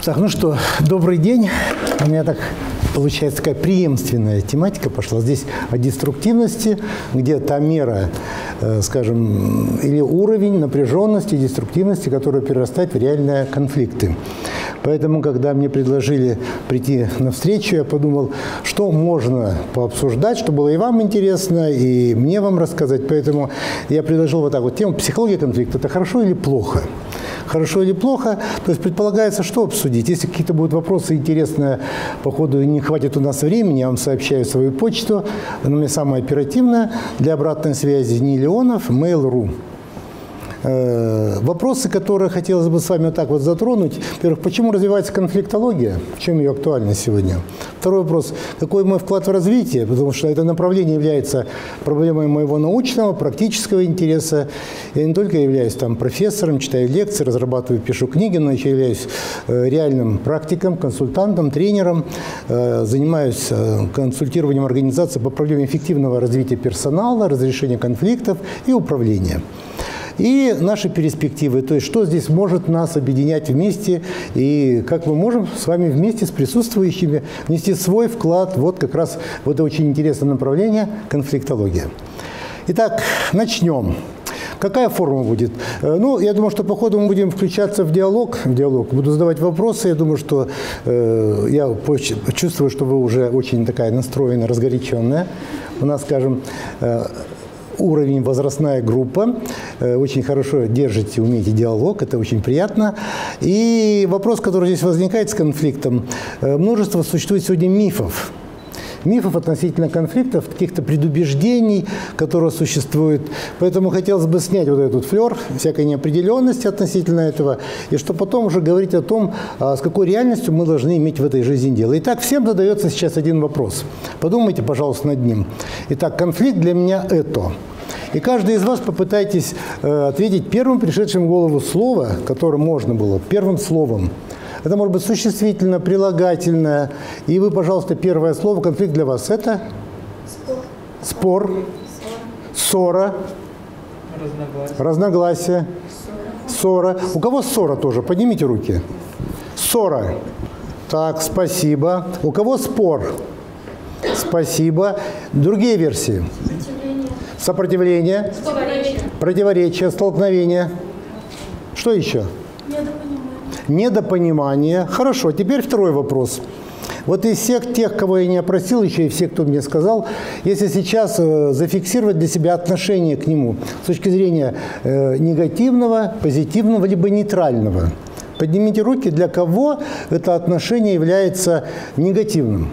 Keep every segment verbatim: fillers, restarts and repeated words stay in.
Так, ну что, добрый день. У меня так получается такая преемственная тематика пошла. Здесь о деструктивности, где та мера, э, скажем, или уровень напряженности, деструктивности, которая перерастает в реальные конфликты. Поэтому, когда мне предложили прийти на встречу, я подумал, что можно пообсуждать, что было и вам интересно, и мне вам рассказать. Поэтому я предложил вот так вот тему психологии конфликта. Это хорошо или плохо? Хорошо или плохо? То есть предполагается, что обсудить. Если какие-то будут вопросы интересные, по ходу не хватит у нас времени, я вам сообщаю свою почту. Она у меня самая оперативная. Для обратной связи Нилеонов, мейл точка ру. Вопросы, которые хотелось бы с вами вот так вот затронуть. Во-первых, почему развивается конфликтология? В чем ее актуальность сегодня? Второй вопрос. Какой мой вклад в развитие? Потому что это направление является проблемой моего научного, практического интереса. Я не только являюсь там профессором, читаю лекции, разрабатываю, пишу книги, но еще являюсь реальным практиком, консультантом, тренером. Занимаюсь консультированием организаций по проблеме эффективного развития персонала, разрешения конфликтов и управления. И наши перспективы, то есть что здесь может нас объединять вместе, и как мы можем с вами вместе с присутствующими внести свой вклад вот как раз в это очень интересное направление – конфликтология. Итак, начнем. Какая форма будет? Ну, я думаю, что по ходу мы будем включаться в диалог. В диалог. Буду задавать вопросы. Я думаю, что э, я чувствую, что вы уже очень такая настроенная, разгоряченная. У нас, скажем, э, уровень, возрастная группа. Очень хорошо держите, умеете диалог, это очень приятно. И вопрос, который здесь возникает с конфликтом. Множество существует сегодня мифов. Мифов относительно конфликтов, каких-то предубеждений, которые существуют. Поэтому хотелось бы снять вот этот флер всякой неопределенности относительно этого, и что потом уже говорить о том, с какой реальностью мы должны иметь в этой жизни дело. Итак, всем задается сейчас один вопрос. Подумайте, пожалуйста, над ним. Итак, конфликт для меня это. И каждый из вас попытайтесь э, ответить первым пришедшим в голову слово, которое можно было, первым словом. Это может быть существительное, прилагательное. И вы, пожалуйста, первое слово. Конфликт для вас это? Спор. Спор. Ссора. Разногласие. Разногласие. Ссора. Ссора. У кого ссора тоже? Поднимите руки. Ссора. Так, спасибо. У кого спор? Спасибо. Другие версии? Сопротивление. Сопротивление. Противоречие. Столкновение. Что еще? Недопонимание. Хорошо, теперь второй вопрос. Вот из всех тех, кого я не опросил, еще и все, кто мне сказал, если сейчас э, зафиксировать для себя отношение к нему с точки зрения э, негативного, позитивного, либо нейтрального, поднимите руки, для кого это отношение является негативным.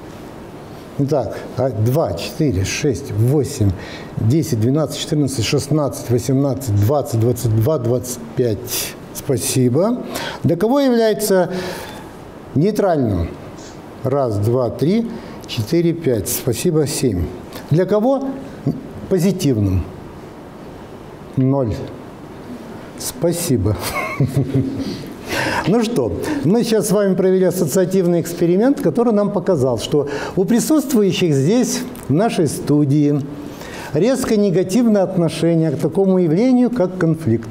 Итак, два, четыре, шесть, восемь, десять, двенадцать, четырнадцать, шестнадцать, восемнадцать, двадцать, двадцать два, двадцать пять. Спасибо. Для кого является нейтральным? Раз, два, три, четыре, пять. Спасибо, семь. Для кого позитивным? Ноль. Спасибо. Ну что, мы сейчас с вами провели ассоциативный эксперимент, который нам показал, что у присутствующих здесь, в нашей студии, резко негативное отношение к такому явлению, как конфликт.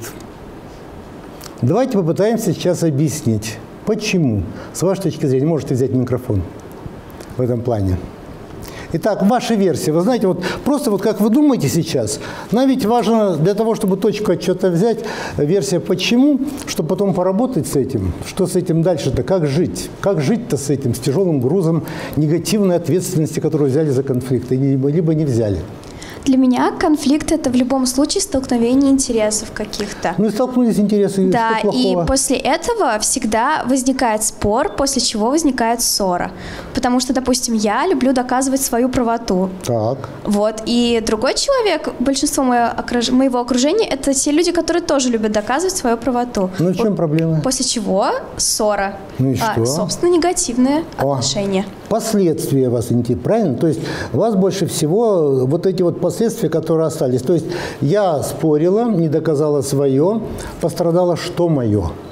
Давайте попытаемся сейчас объяснить, почему. С вашей точки зрения, можете взять микрофон в этом плане. Итак, ваша версия. Вы знаете, вот просто вот как вы думаете сейчас, нам ведь важно для того, чтобы точку отчета взять, версия почему, чтобы потом поработать с этим. Что с этим дальше-то? Как жить? Как жить-то с этим, с тяжелым грузом негативной ответственности, которую взяли за конфликты, либо не взяли? Для меня конфликт – это в любом случае столкновение интересов каких-то. Ну и столкнулись интересы, да, что плохого? И после этого всегда возникает спор, после чего возникает ссора. Потому что, допустим, я люблю доказывать свою правоту. Так. Вот. И другой человек, большинство моего окружения – это те люди, которые тоже любят доказывать свою правоту. Ну в чем вот, проблема? После чего ссора. Ну и а, что? Собственно, негативные О. отношения. Последствия вас интересуют, правильно? То есть вас больше всего вот эти вот последствия, которые остались. То есть я спорила, не доказала свое, пострадало что мое?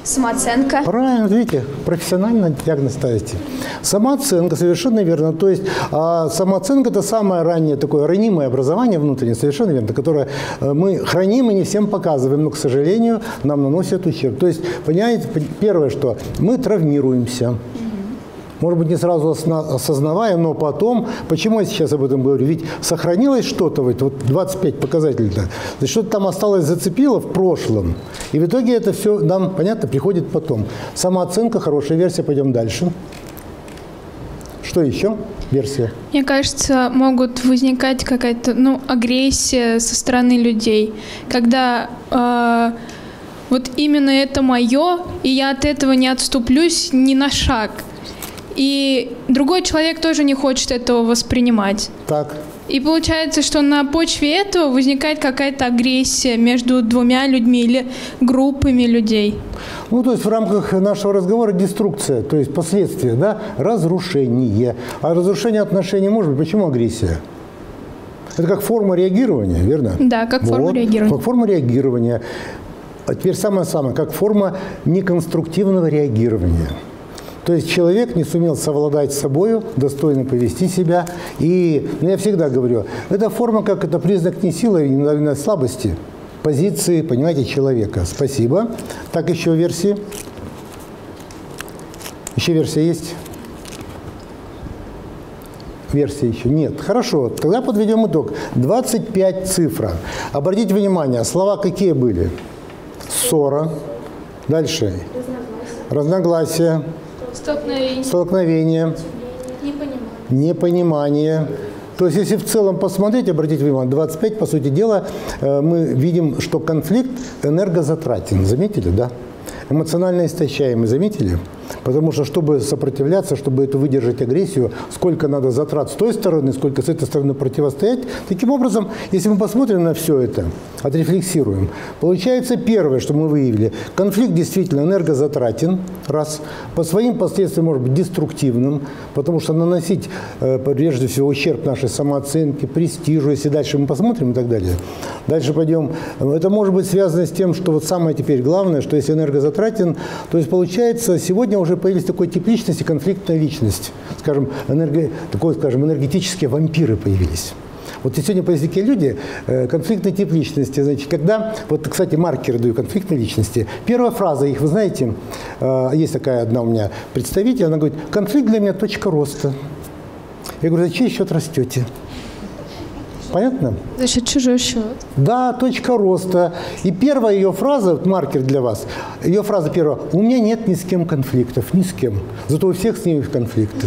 Самооценка. Правильно, видите, профессионально диагноз ставите. Самооценка, совершенно верно. То есть а самооценка – это самое раннее такое ранимое образование внутреннее, совершенно верно, которое мы храним и не всем показываем, но, к сожалению, нам наносят ущерб. То есть, понимаете, первое, что мы травмируемся. Может быть, не сразу осознавая, но потом, почему я сейчас об этом говорю? Ведь сохранилось что-то, вот двадцать пять показателей-то, что-то там осталось, зацепило в прошлом. И в итоге это все нам, понятно, приходит потом. Самооценка, хорошая версия, пойдем дальше. Что еще? Версия. Мне кажется, могут возникать какая-то, ну, агрессия со стороны людей, когда э, вот именно это мое, и я от этого не отступлюсь ни на шаг. И другой человек тоже не хочет этого воспринимать. Так. И получается, что на почве этого возникает какая-то агрессия между двумя людьми или группами людей. Ну, то есть в рамках нашего разговора деструкция, то есть последствия, да, разрушение. А разрушение отношений может быть. Почему агрессия? Это как форма реагирования, верно? Да, как форма вот, реагирования. Как форма реагирования. А теперь самое-самое, как форма неконструктивного реагирования. То есть человек не сумел совладать с собой, достойно повести себя. И ну, я всегда говорю, это форма, как это признак не силы, не слабости, позиции, понимаете, человека. Спасибо. Так, еще версии. Еще версия есть? Версии еще нет. Хорошо, тогда подведем итог. двадцать пять цифра. Обратите внимание, слова какие были? Ссора. Дальше. Разногласия. Столкновение. Столкновение. Непонимание. Непонимание. То есть, если в целом посмотреть, обратите внимание, двадцать пять, по сути дела, мы видим, что конфликт энергозатратен. Заметили, да? Эмоционально истощаемый, заметили? Потому что, чтобы сопротивляться, чтобы эту выдержать агрессию, сколько надо затрат с той стороны, сколько с этой стороны противостоять. Таким образом, если мы посмотрим на все это, отрефлексируем, получается первое, что мы выявили, конфликт действительно энергозатратен, раз, по своим последствиям может быть деструктивным, потому что наносить, прежде всего, ущерб нашей самооценке, престижу, если дальше мы посмотрим и так далее. Дальше пойдем. Это может быть связано с тем, что вот самое теперь главное, что если энергозатратен, то есть получается, сегодня уже появились такой тип личности, конфликтная личность. Скажем, энерго, такой, скажем, энергетические вампиры появились. Вот и сегодня появились такие люди, конфликтный тип личности. Значит, когда, вот, кстати, маркеры даю конфликтной личности. Первая фраза их, вы знаете, есть такая одна у меня представитель, она говорит, конфликт для меня точка роста. Я говорю, за чей счет растете? Понятно? За счет чужой счет. Да, точка роста. И первая ее фраза, вот маркер для вас, ее фраза первая, у меня нет ни с кем конфликтов, ни с кем. Зато у всех с ними конфликты.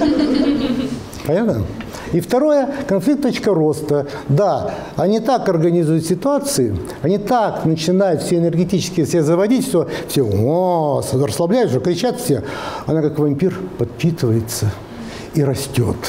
Понятно? И второе, конфликт точка роста. Да, они так организуют ситуации, они так начинают все энергетически все заводить, что все о, расслабляются, кричат все. Она как вампир подпитывается и растет.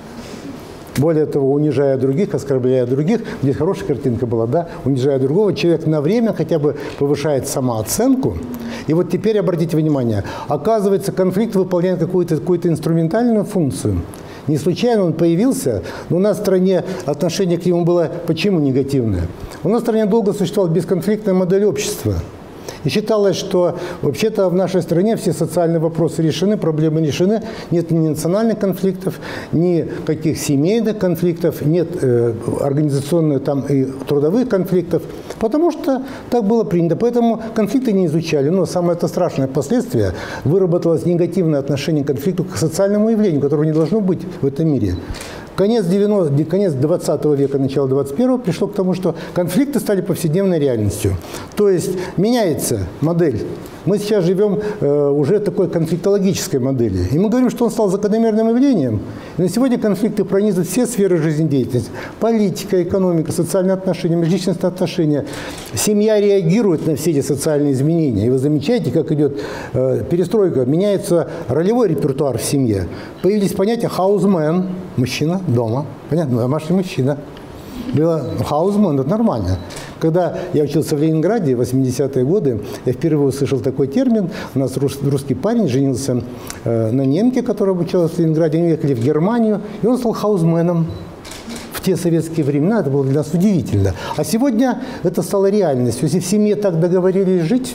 Более того, унижая других, оскорбляя других, здесь хорошая картинка была, да, унижая другого, человек на время хотя бы повышает самооценку. И вот теперь обратите внимание, оказывается, конфликт выполняет какую-то какую-то инструментальную функцию. Не случайно он появился, но у нас в стране отношение к нему было почему негативное? У нас в стране долго существовала бесконфликтная модель общества. И считалось, что вообще-то в нашей стране все социальные вопросы решены, проблемы решены. Нет ни национальных конфликтов, ни каких семейных конфликтов, нет э, организационных там и трудовых конфликтов, потому что так было принято. Поэтому конфликты не изучали. Но самое это страшное последствие – выработалось негативное отношение к конфликту как к социальному явлению, которого не должно быть в этом мире. Конец, девяностых, конец двадцатого века, начало двадцать первого пришло к тому, что конфликты стали повседневной реальностью. То есть меняется модель. Мы сейчас живем э, уже такой конфликтологической модели. И мы говорим, что он стал закономерным явлением. И на сегодня конфликты пронизывают все сферы жизнедеятельности. Политика, экономика, социальные отношения, межличностные отношения. Семья реагирует на все эти социальные изменения. И вы замечаете, как идет э, перестройка. Меняется ролевой репертуар в семье. Появились понятия «хаузмен» – мужчина дома. Понятно, домашний мужчина. Было хаузмен, это нормально. Когда я учился в Ленинграде в восьмидесятые годы, я впервые услышал такой термин. У нас русский парень женился э, на немке, которая обучалась в Ленинграде. Они уехали в Германию, и он стал хаузменом. В те советские времена это было для нас удивительно. А сегодня это стало реальностью. Если в семье так договорились жить,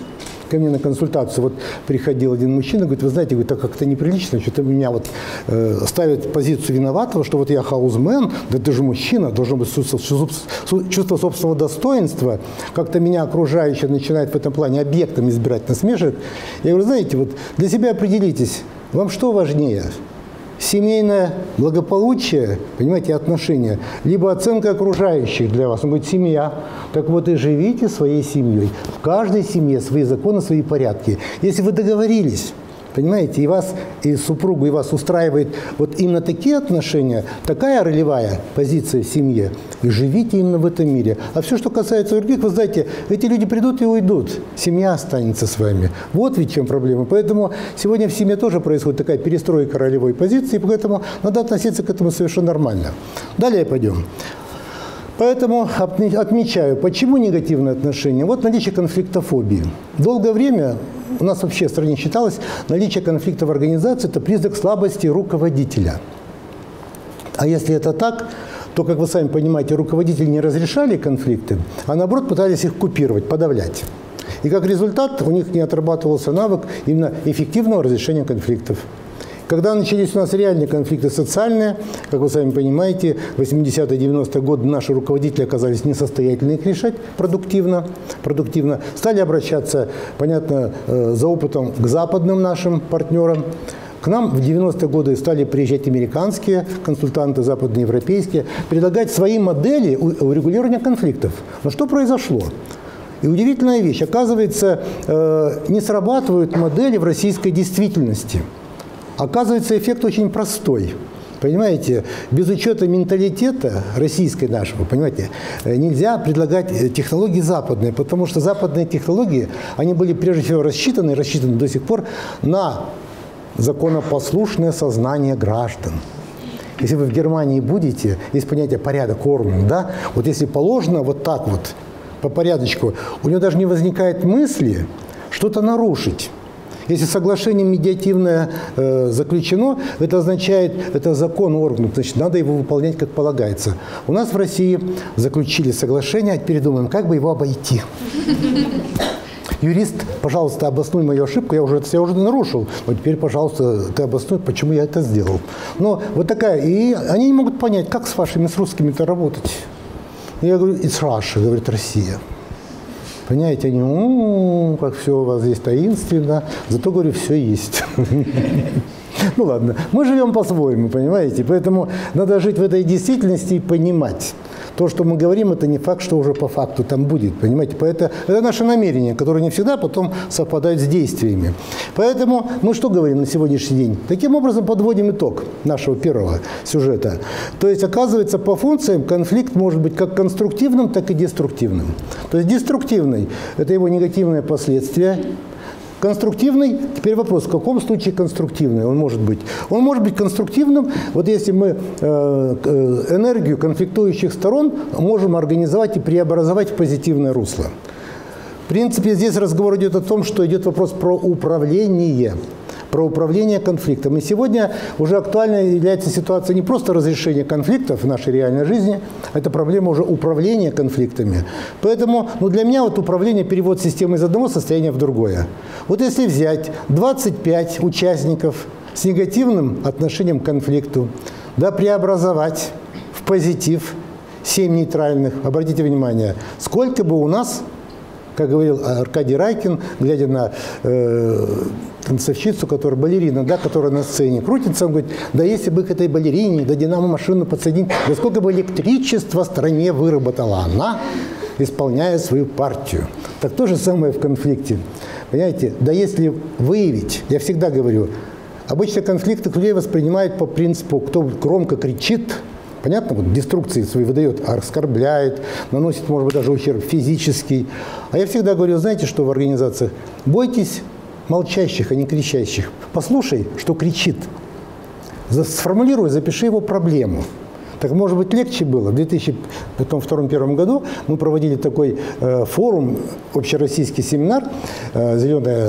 ко мне на консультацию вот приходил один мужчина, говорит, вы знаете, говорит, так как-то неприлично, что-то меня вот э, ставит позицию виноватого, что вот я хаусмен, да ты же мужчина, должно быть чувство, чувство собственного достоинства, как-то меня окружающие начинают в этом плане объектом избирать насмешек. Я говорю, знаете, вот для себя определитесь, вам что важнее? Семейное благополучие, понимаете, отношения, либо оценка окружающих для вас. Он говорит, семья. Так вот и живите своей семьей. В каждой семье свои законы, свои порядки. Если вы договорились, понимаете, и вас, и супругу, и вас устраивает вот именно такие отношения, такая ролевая позиция в семье, и живите именно в этом мире. А все, что касается других, вы знаете, эти люди придут и уйдут, семья останется с вами. Вот ведь в чем проблема. Поэтому сегодня в семье тоже происходит такая перестройка ролевой позиции, поэтому надо относиться к этому совершенно нормально. Далее пойдем. Поэтому отмечаю, почему негативное отношение. Вот наличие конфликтофобии. Долгое время у нас вообще в стране считалось, наличие конфликта в организации – это признак слабости руководителя. А если это так, то, как вы сами понимаете, руководители не разрешали конфликты, а наоборот пытались их купировать, подавлять. И как результат у них не отрабатывался навык именно эффективного разрешения конфликтов. Когда начались у нас реальные конфликты социальные, как вы сами понимаете, в восьмидесятые девяностые годы наши руководители оказались несостоятельны их решать продуктивно, продуктивно. Стали обращаться, понятно, за опытом к западным нашим партнерам. К нам в девяностые годы стали приезжать американские консультанты, западноевропейские, предлагать свои модели урегулирования конфликтов. Но что произошло? И удивительная вещь. Оказывается, не срабатывают модели в российской действительности. Оказывается, эффект очень простой. Понимаете, без учета менталитета российской нашего, понимаете, нельзя предлагать технологии западные, потому что западные технологии, они были прежде всего рассчитаны, рассчитаны до сих пор на законопослушное сознание граждан. Если вы в Германии будете, есть понятие порядок Ordnung, да, вот если положено вот так вот, по порядочку, у него даже не возникает мысли что-то нарушить. Если соглашение медиативное э, заключено, это означает, это закон Ordnung, значит, надо его выполнять как полагается. У нас в России заключили соглашение, а теперь думаем, как бы его обойти. Юрист, пожалуйста, обоснуй мою ошибку, я уже, я уже нарушил, но теперь, пожалуйста, ты обоснуй, почему я это сделал. Но вот такая, и они не могут понять, как с вашими, с русскими-то работать. Я говорю, it's Russia, говорит Россия. Понимаете, они, ну, как все у вас здесь таинственно, зато, говорю, все есть. Ну ладно, мы живем по-своему, понимаете, поэтому надо жить в этой действительности и понимать. То, что мы говорим, это не факт, что уже по факту там будет, понимаете. Поэтому это наше намерение, которое не всегда потом совпадает с действиями. Поэтому мы что говорим на сегодняшний день? Таким образом подводим итог нашего первого сюжета. То есть, оказывается, по функциям конфликт может быть как конструктивным, так и деструктивным. То есть деструктивный – это его негативные последствия. Конструктивный, теперь вопрос, в каком случае конструктивный он может быть? Он может быть конструктивным, вот если мы э, энергию конфликтующих сторон можем организовать и преобразовать в позитивное русло. В принципе, здесь разговор идет о том, что идет вопрос про управление. Про управление конфликтом. И сегодня уже актуальной является ситуация не просто разрешения конфликтов в нашей реальной жизни, это проблема уже управления конфликтами. Поэтому ну, для меня вот управление, перевод системы из одного состояния в другое. Вот если взять двадцать пять участников с негативным отношением к конфликту, да, преобразовать в позитив семь нейтральных, обратите внимание, сколько бы у нас, как говорил Аркадий Райкин, глядя на э, танцовщицу, которая балерина, да, которая на сцене крутится, он говорит, да если бы к этой балерине, да динамо-машину подсоединить, да сколько бы электричества в стране выработала она, исполняя свою партию. Так то же самое в конфликте. Понимаете, да если выявить, я всегда говорю, обычно конфликты людей воспринимают по принципу, кто громко кричит, понятно, вот деструкции свои выдает, оскорбляет, наносит, может быть, даже ущерб физический. А я всегда говорю, знаете, что в организациях? Бойтесь молчащих, а не кричащих. Послушай, что кричит. Сформулируй, запиши его проблему. Так, может быть, легче было. В две тысячи втором — две тысячи первом году мы проводили такой э, форум, общероссийский семинар э, «Зеленая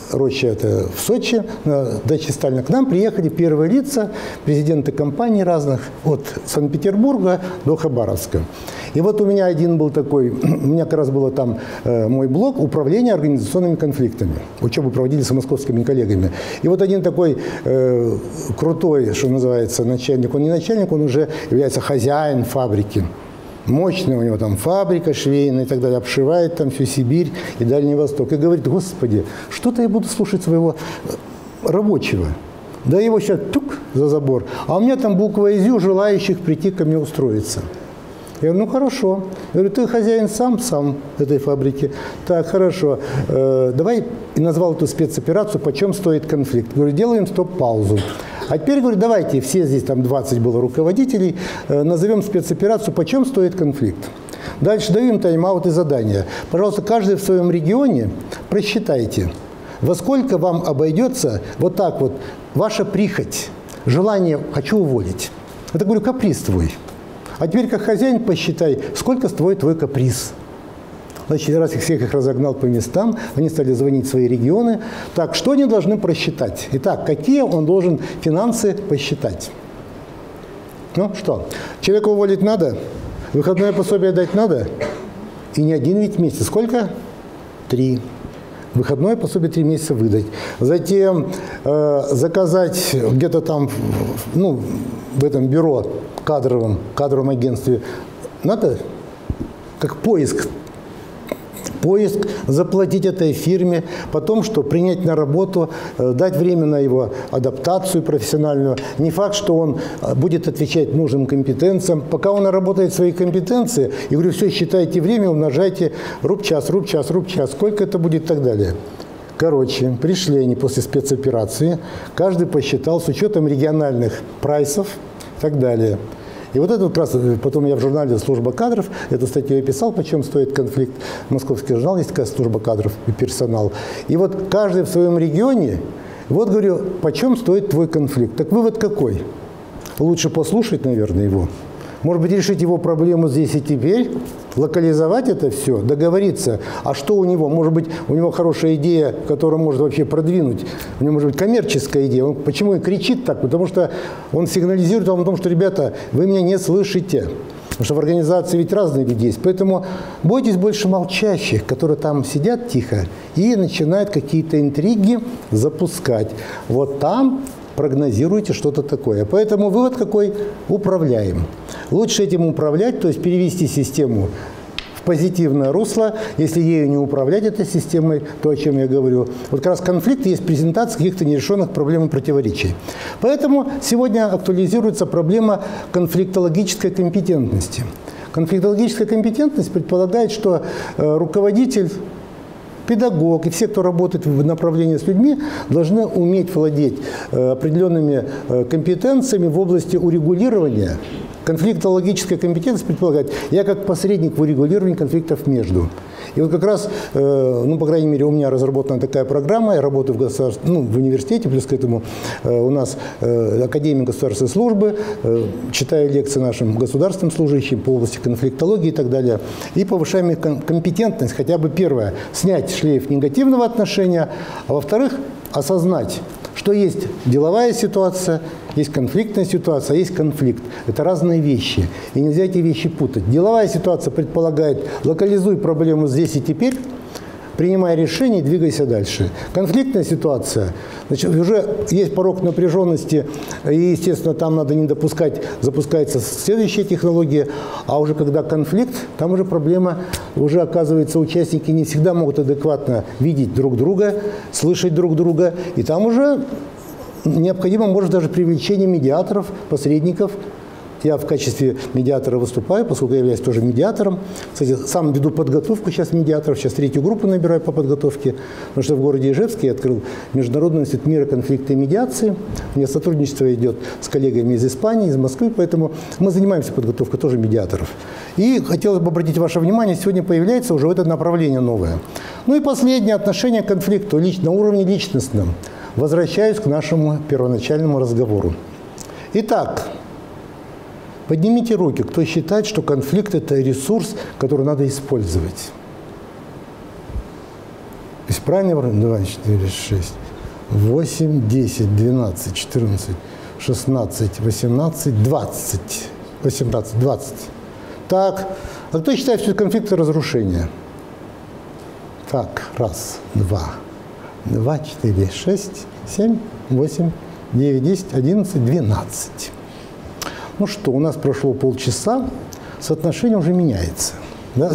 роща это в Сочи, на даче Сталина. К нам приехали первые лица, президенты компаний разных, от Санкт-Петербурга до Хабаровска. И вот у меня один был такой, у меня как раз было там э, мой блок «Управление организационными конфликтами». Учебу проводили с московскими коллегами. И вот один такой э, крутой, что называется, начальник, он не начальник, он уже является хозяин фабрики. Мощная у него там фабрика швейная и так далее, обшивает там всю Сибирь и Дальний Восток. И говорит: господи, что-то я буду слушать своего рабочего. Да его сейчас тук за забор, а у меня там буква «Изю» желающих прийти ко мне устроиться. Я говорю: ну хорошо. Я говорю: ты хозяин сам, сам этой фабрики. Так, хорошо. Э, давай, и назвал эту спецоперацию «Почем стоит конфликт». Говорю: делаем стоп-паузу. А теперь, говорю, давайте, все здесь, там двадцать было руководителей, э, назовем спецоперацию «Почем стоит конфликт». Дальше даю им тайм-аут и задания. Пожалуйста, каждый в своем регионе просчитайте, во сколько вам обойдется вот так вот ваша прихоть, желание «хочу уволить». Это, говорю, каприз твой. А теперь, как хозяин, посчитай, сколько стоит твой каприз. Значит, раз их всех их разогнал по местам, они стали звонить в свои регионы. Так, что они должны просчитать? Итак, какие он должен финансы посчитать? Ну что, человека уволить надо? Выходное пособие дать надо? И не один ведь месяц. Сколько? Три. Выходное пособие три месяца выдать. Затем э, заказать где-то там, ну, в этом бюро кадровом, кадровом агентстве, надо, как поиск, поиск, заплатить этой фирме, потом что, принять на работу, э, дать время на его адаптацию профессиональную. Не факт, что он будет отвечать нужным компетенциям. Пока он наработает свои компетенции, и говорю: все, считайте время, умножайте руб-час, руб-час, руб-час, сколько это будет и так далее. Короче, пришли они после спецоперации, каждый посчитал с учетом региональных прайсов и так далее. И вот это как раз, потом я в журнале «Служба кадров» эту статью я писал, почем стоит конфликт. Московский журнал есть такая «Служба кадров» и персонал. И вот каждый в своем регионе, вот говорю, почем стоит твой конфликт. Так вывод какой? Лучше послушать, наверное, его. Может быть, решить его проблему здесь и теперь, локализовать это все, договориться. А что у него? Может быть, у него хорошая идея, которую может вообще продвинуть. У него может быть коммерческая идея. Он почему и кричит так? Потому что он сигнализирует вам о том, что, ребята, вы меня не слышите. Потому что в организации ведь разные люди есть. Поэтому бойтесь больше молчащих, которые там сидят тихо и начинают какие-то интриги запускать. Вот там прогнозируйте что-то такое. Поэтому вывод какой? Управляем. Лучше этим управлять, то есть перевести систему в позитивное русло. Если ею не управлять, этой системой, то, о чем я говорю. Вот как раз конфликт есть презентация каких-то нерешенных проблем и противоречий. Поэтому сегодня актуализируется проблема конфликтологической компетентности. Конфликтологическая компетентность предполагает, что э, руководитель, педагог и все, кто работает в направлении с людьми, должны уметь владеть э, определенными э, компетенциями в области урегулирования. Конфликтологическая компетенция предполагает, я как посредник в урегулировании конфликтов между. И вот как раз, э, ну, по крайней мере, у меня разработана такая программа, я работаю в, государств... ну, в университете, плюс к этому э, у нас э, Академия государственной службы, э, читаю лекции нашим государственным служащим по области конфликтологии и так далее, и повышаем их компетентность, хотя бы первое, снять шлейф негативного отношения, а во-вторых, осознать, что есть деловая ситуация, есть конфликтная ситуация, а есть конфликт. Это разные вещи. И нельзя эти вещи путать. Деловая ситуация предполагает: локализуй проблему здесь и теперь, принимай решение и двигайся дальше. Конфликтная ситуация, значит, уже есть порог напряженности, и, естественно, там надо не допускать, запускается следующая технология, а уже когда конфликт, там уже проблема, уже оказывается, участники не всегда могут адекватно видеть друг друга, слышать друг друга, и там уже необходимо, может, даже привлечение медиаторов, посредников. Я в качестве медиатора выступаю, поскольку я являюсь тоже медиатором. Кстати, сам веду подготовку сейчас медиаторов, сейчас третью группу набираю по подготовке, потому что в городе Ижевске я открыл Международный институт мира, конфликта и медиации. У меня сотрудничество идет с коллегами из Испании, из Москвы, поэтому мы занимаемся подготовкой тоже медиаторов. И хотелось бы обратить ваше внимание, сегодня появляется уже это направление новое. Ну и последнее, отношение к конфликту на уровне личностном. Возвращаюсь к нашему первоначальному разговору. Итак, поднимите руки, кто считает, что конфликт – это ресурс, который надо использовать. есть правильно? два, четыре, шесть, восемь, десять, двенадцать, четырнадцать, шестнадцать, восемнадцать, двадцать. восемнадцать, двадцать. Так, а кто считает, что это конфликты разрушения? Так, раз, два, два, четыре, шесть, семь, восемь, девять, десять, одиннадцать, двенадцать. Ну что, у нас прошло полчаса, соотношение уже меняется. Да?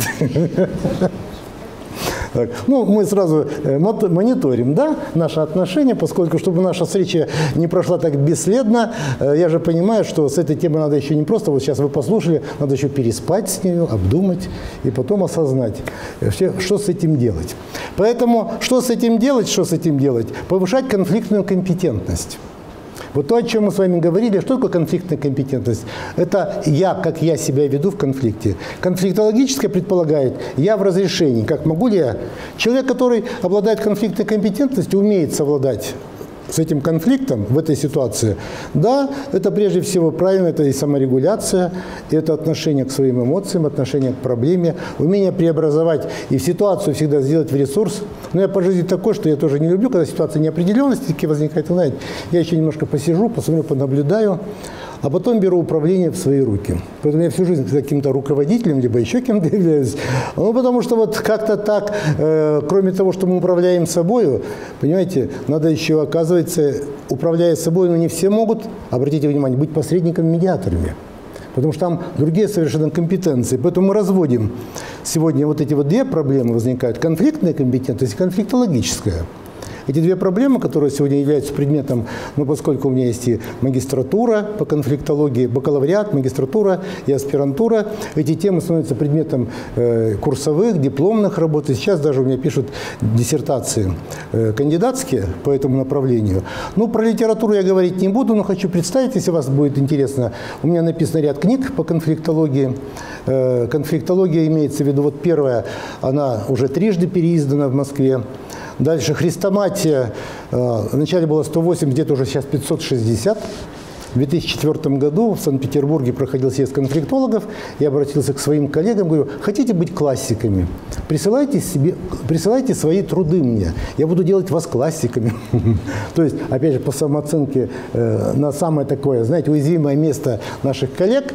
Так. Ну, мы сразу мониторим, да, наши отношения, поскольку, чтобы наша встреча не прошла так бесследно, я же понимаю, что с этой темой надо еще не просто, вот сейчас вы послушали, надо еще переспать с ней, обдумать и потом осознать, что с этим делать. Поэтому, что с этим делать, что с этим делать? Повышать конфликтную компетентность. Вот то, о чем мы с вами говорили, что такое конфликтная компетентность? Это я, как я себя веду в конфликте. Конфликтологическое предполагает я в разрешении. Как могу ли я? Человек, который обладает конфликтной компетентностью, умеет совладать с этим конфликтом в этой ситуации. Да, это прежде всего правильно, это и саморегуляция, это отношение к своим эмоциям, отношение к проблеме, умение преобразовать и в ситуацию всегда сделать в ресурс. Но я по жизни такой, что я тоже не люблю, когда ситуация неопределенности такие возникает. Знаете, я еще немножко посижу, посмотрю, понаблюдаю, а потом беру управление в свои руки. Поэтому я всю жизнь каким-то руководителем, либо еще кем-то являюсь. Ну, потому что вот как-то так, э, кроме того, что мы управляем собой, понимаете, надо еще, оказывается, управляя собой, но не все могут, обратите внимание, быть посредниками-медиаторами. Потому что там другие совершенно компетенции. Поэтому мы разводим сегодня вот эти вот две проблемы возникают. Конфликтная компетентность и конфликтологическая. Эти две проблемы, которые сегодня являются предметом, ну, поскольку у меня есть и магистратура по конфликтологии, бакалавриат, магистратура и аспирантура, эти темы становятся предметом э, курсовых, дипломных работ. И сейчас даже у меня пишут диссертации э, кандидатские по этому направлению. Ну, про литературу я говорить не буду, но хочу представить, если вас будет интересно. У меня написан ряд книг по конфликтологии. Э, конфликтология имеется в виду, вот первая, она уже трижды переиздана в Москве. Дальше хрестоматия, вначале было сто восемь, где-то уже сейчас пятьсот шестьдесят. В две тысячи четвёртом году в Санкт-Петербурге проходил съезд конфликтологов. Я обратился к своим коллегам, говорю, хотите быть классиками? Присылайте, себе, присылайте свои труды мне, я буду делать вас классиками. То есть, опять же, по самооценке на самое такое, знаете, уязвимое место наших коллег,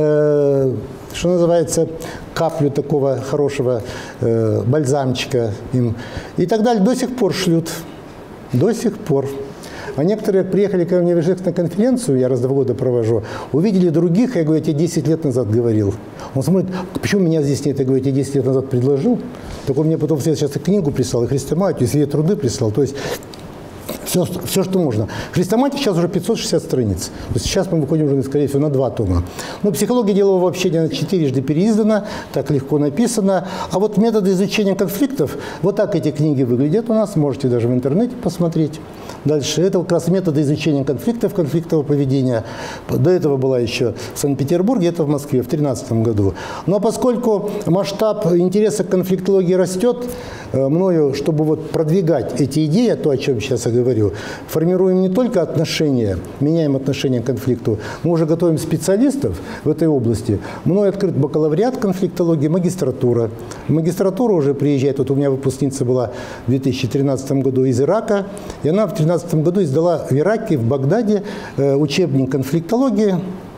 что называется, каплю такого хорошего э, бальзамчика им. И так далее. До сих пор шлют. До сих пор. А некоторые приехали ко мне в Ижевск на конференцию, я раз в два года провожу, увидели других, я говорю, я тебе десять лет назад говорил. Он смотрит, почему меня здесь нет? Я говорю, я тебе десять лет назад предложил. Так он мне потом сейчас и книгу прислал, и хрестоматию, и свои труды прислал. То есть Все, все, что можно. Хрестоматия сейчас уже пятьсот шестьдесят страниц. То есть сейчас мы выходим уже, скорее всего, на два тома. Но «Психология делового общения» четырежды переиздана, так легко написано. А вот методы изучения конфликтов, вот так эти книги выглядят у нас, можете даже в интернете посмотреть. Дальше. Это как раз методы изучения конфликтов, конфликтового поведения. До этого была еще в Санкт-Петербурге, это в Москве в две тысячи тринадцатом году. Но поскольку масштаб интереса к конфликтологии растет, мною, чтобы вот продвигать эти идеи, то, о чем сейчас я говорю, формируем не только отношения, меняем отношения к конфликту, мы уже готовим специалистов в этой области. Мною открыт бакалавриат конфликтологии, магистратура. Магистратура уже приезжает, вот у меня выпускница была в две тысячи тринадцатом году из Ирака, и она в две тысячи тринадцатом году издала в Ираке, в Багдаде учебник конфликтологии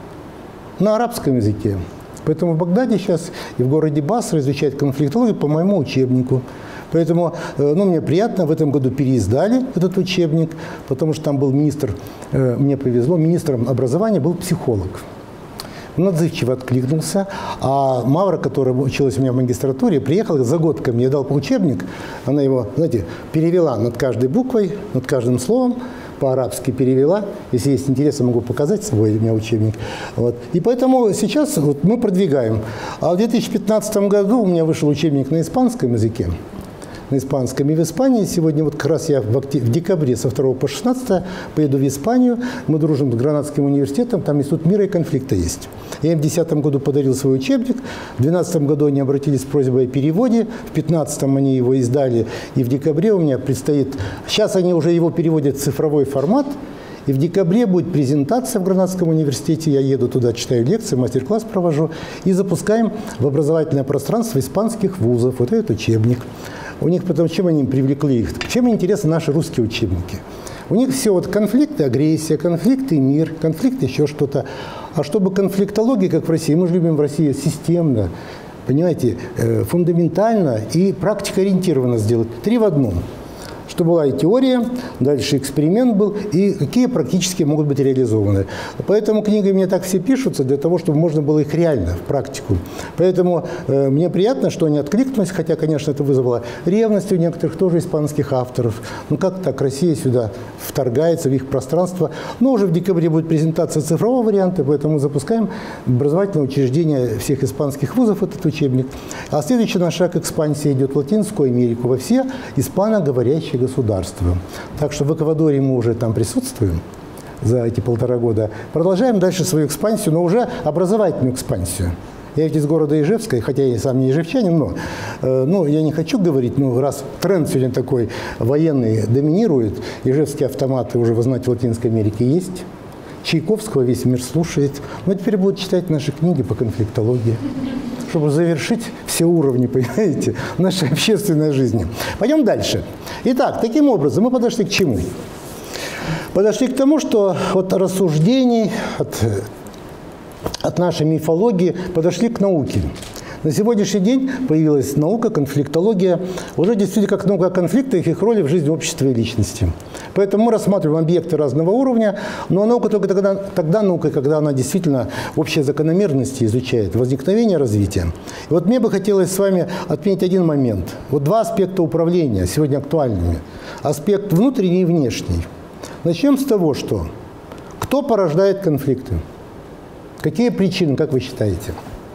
на арабском языке. Поэтому в Багдаде сейчас и в городе Басра изучают конфликтологию по моему учебнику. Поэтому, ну, мне приятно, в этом году переиздали этот учебник, потому что там был министр, мне повезло, министром образования был психолог. Он отзывчиво откликнулся, а Мавра, которая училась у меня в магистратуре, приехала за год ко мне, я дал учебник, она его, знаете, перевела над каждой буквой, над каждым словом, по-арабски перевела. Если есть интерес, я могу показать свой у меня учебник. Вот. И поэтому сейчас вот мы продвигаем. А в две тысячи пятнадцатом году у меня вышел учебник на испанском языке. На испанском и в Испании. Сегодня вот как раз я в, октябре, в декабре со второго по шестнадцатое поеду в Испанию. Мы дружим с Гранадским университетом, там Институт мира и конфликта есть. Я им в две тысячи десятом году подарил свой учебник, в две тысячи двенадцатом году они обратились с просьбой о переводе, в две тысячи пятнадцатом они его издали, и в декабре у меня предстоит... Сейчас они уже его переводят в цифровой формат, и в декабре будет презентация в Гранадском университете. Я еду туда, читаю лекции, мастер-класс провожу. И запускаем в образовательное пространство испанских вузов вот этот учебник. У них потом, чем они привлекли их? Чем интересны наши русские учебники? У них все вот конфликты, агрессия, конфликты, мир, конфликты, еще что-то. А чтобы конфликтология, как в России, мы же любим в России системно, понимаете, фундаментально и практикоориентированно сделать. Три в одном. Что была и теория, дальше эксперимент был, и какие практически могут быть реализованы. Поэтому книги мне так все пишутся, для того, чтобы можно было их реально, в практику. Поэтому э, мне приятно, что они откликнулись, хотя, конечно, это вызвало ревность у некоторых тоже испанских авторов. Ну как так Россия сюда вторгается в их пространство? Но уже в декабре будет презентация цифрового варианта, поэтому запускаем образовательное учреждение всех испанских вузов, этот учебник. А следующий наш шаг экспансии идет в Латинскую Америку, во все испаноговорящие государства. Так что в Эквадоре мы уже там присутствуем за эти полтора года. Продолжаем дальше свою экспансию, но уже образовательную экспансию. Я ведь из города Ижевска, хотя я сам не ижевчанин, но э, ну, я не хочу говорить, ну, раз тренд сегодня такой военный доминирует, ижевские автоматы уже, вы знаете, в Латинской Америке есть. Чайковского весь мир слушает. Но теперь будут читать наши книги по конфликтологии, чтобы завершить все уровни, понимаете, нашей общественной жизни. Пойдем дальше. Итак, таким образом мы подошли к чему? Подошли к тому, что от рассуждений, от, от нашей мифологии подошли к науке. На сегодняшний день появилась наука, конфликтология, уже действительно как наука о конфликтах, их роли в жизни общества и личности. Поэтому мы рассматриваем объекты разного уровня, но наука только тогда, тогда наука, когда она действительно общие закономерности изучает, возникновение, развитие. И вот мне бы хотелось с вами отметить один момент. Вот два аспекта управления сегодня актуальными. Аспект внутренний и внешний. Начнем с того, что кто порождает конфликты? Какие причины, как вы считаете?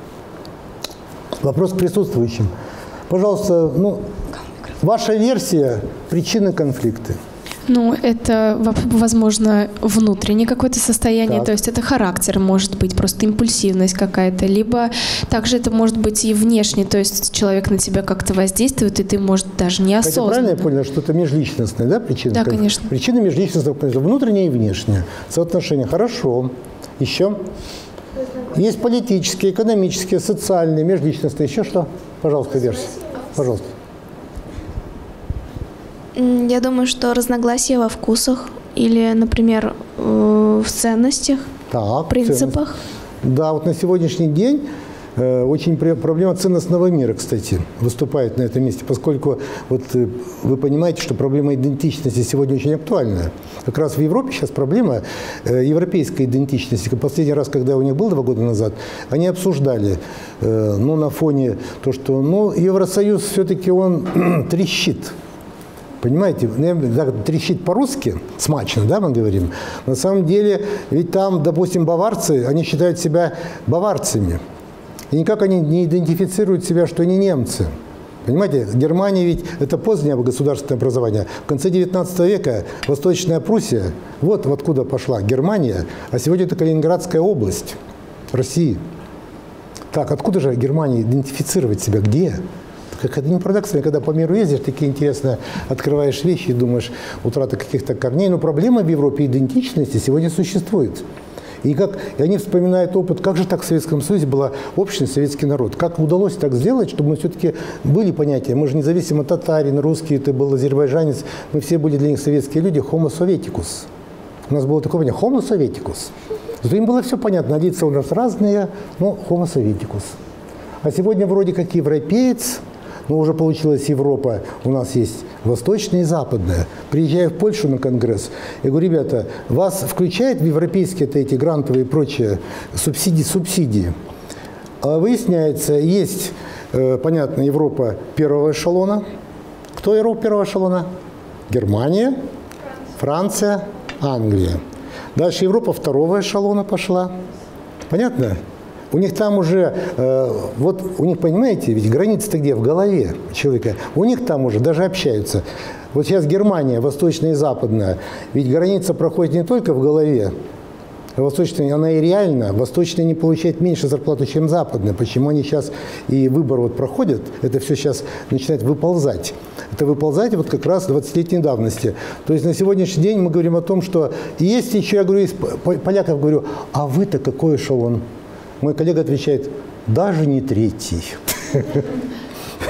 Вопрос к присутствующим. Пожалуйста, ну, ваша версия причины конфликта. Ну, это, возможно, внутреннее какое-то состояние, так. То есть это характер, может быть, просто импульсивность какая-то, либо также это может быть и внешне, то есть человек на тебя как-то воздействует, и ты, может, даже неосознанно. Хотя правильно я понял, что это межличностная, да, причина? Да, конечно. Причина межличностного, внутренняя и внешняя. Соотношение. Хорошо. Еще? Есть политические, экономические, социальные, межличностные. Еще что? Пожалуйста, версия. Пожалуйста. Я думаю, что разногласия во вкусах или, например, в ценностях, так, в принципах. Ценность. Да, вот на сегодняшний день э, очень проблема ценностного мира, кстати, выступает на этом месте, поскольку вот, э, вы понимаете, что проблема идентичности сегодня очень актуальна. Как раз в Европе сейчас проблема э, европейской идентичности. Последний раз, когда я у них был два года назад, они обсуждали, э, ну, на фоне то, что ну, Евросоюз все-таки он трещит. Понимаете, трещит по-русски, смачно, да, мы говорим. На самом деле, ведь там, допустим, баварцы, они считают себя баварцами. И никак они не идентифицируют себя, что они немцы. Понимаете, Германия ведь это позднее государственное образование. В конце девятнадцатого века Восточная Пруссия, вот откуда пошла Германия, а сегодня это Калининградская область России. Так, откуда же Германия идентифицировать себя? Где? Как это не парадоксально, когда по миру ездишь, такие интересные, открываешь вещи и думаешь, утрата каких-то корней. Но проблема в Европе идентичности сегодня существует. И, как, и они вспоминают опыт, как же так в Советском Союзе была общность, советский народ. Как удалось так сделать, чтобы мы все-таки были понятия. Мы же независимо татарин, русский, это был азербайджанец, мы все были для них советские люди, homo sovieticus. У нас было такое понятие, homo sovieticus. Зато им было все понятно, лица у нас разные, но homo sovieticus. А сегодня вроде как европеец, но уже получилась Европа, у нас есть восточная и западная. Приезжаю в Польшу на конгресс, я говорю, ребята, вас включают в европейские эти грантовые и прочие субсидии, субсидии. А выясняется, есть, э, понятно, Европа первого эшелона. Кто Европа первого эшелона? Германия, Франция, Англия. Дальше Европа второго эшелона пошла. Понятно? У них там уже, э, вот у них, понимаете, ведь граница-то где? В голове человека. У них там уже даже общаются. Вот сейчас Германия, восточная и западная, ведь граница проходит не только в голове, а восточная, она и реально. Восточная не получает меньше зарплату, чем западная. Почему они сейчас и выбор вот проходят, это все сейчас начинает выползать. Это выползать вот как раз двадцатилетней давности. То есть на сегодняшний день мы говорим о том, что есть еще, я говорю, из поляков говорю, а вы-то какой эшелон? Мой коллега отвечает, даже не третий.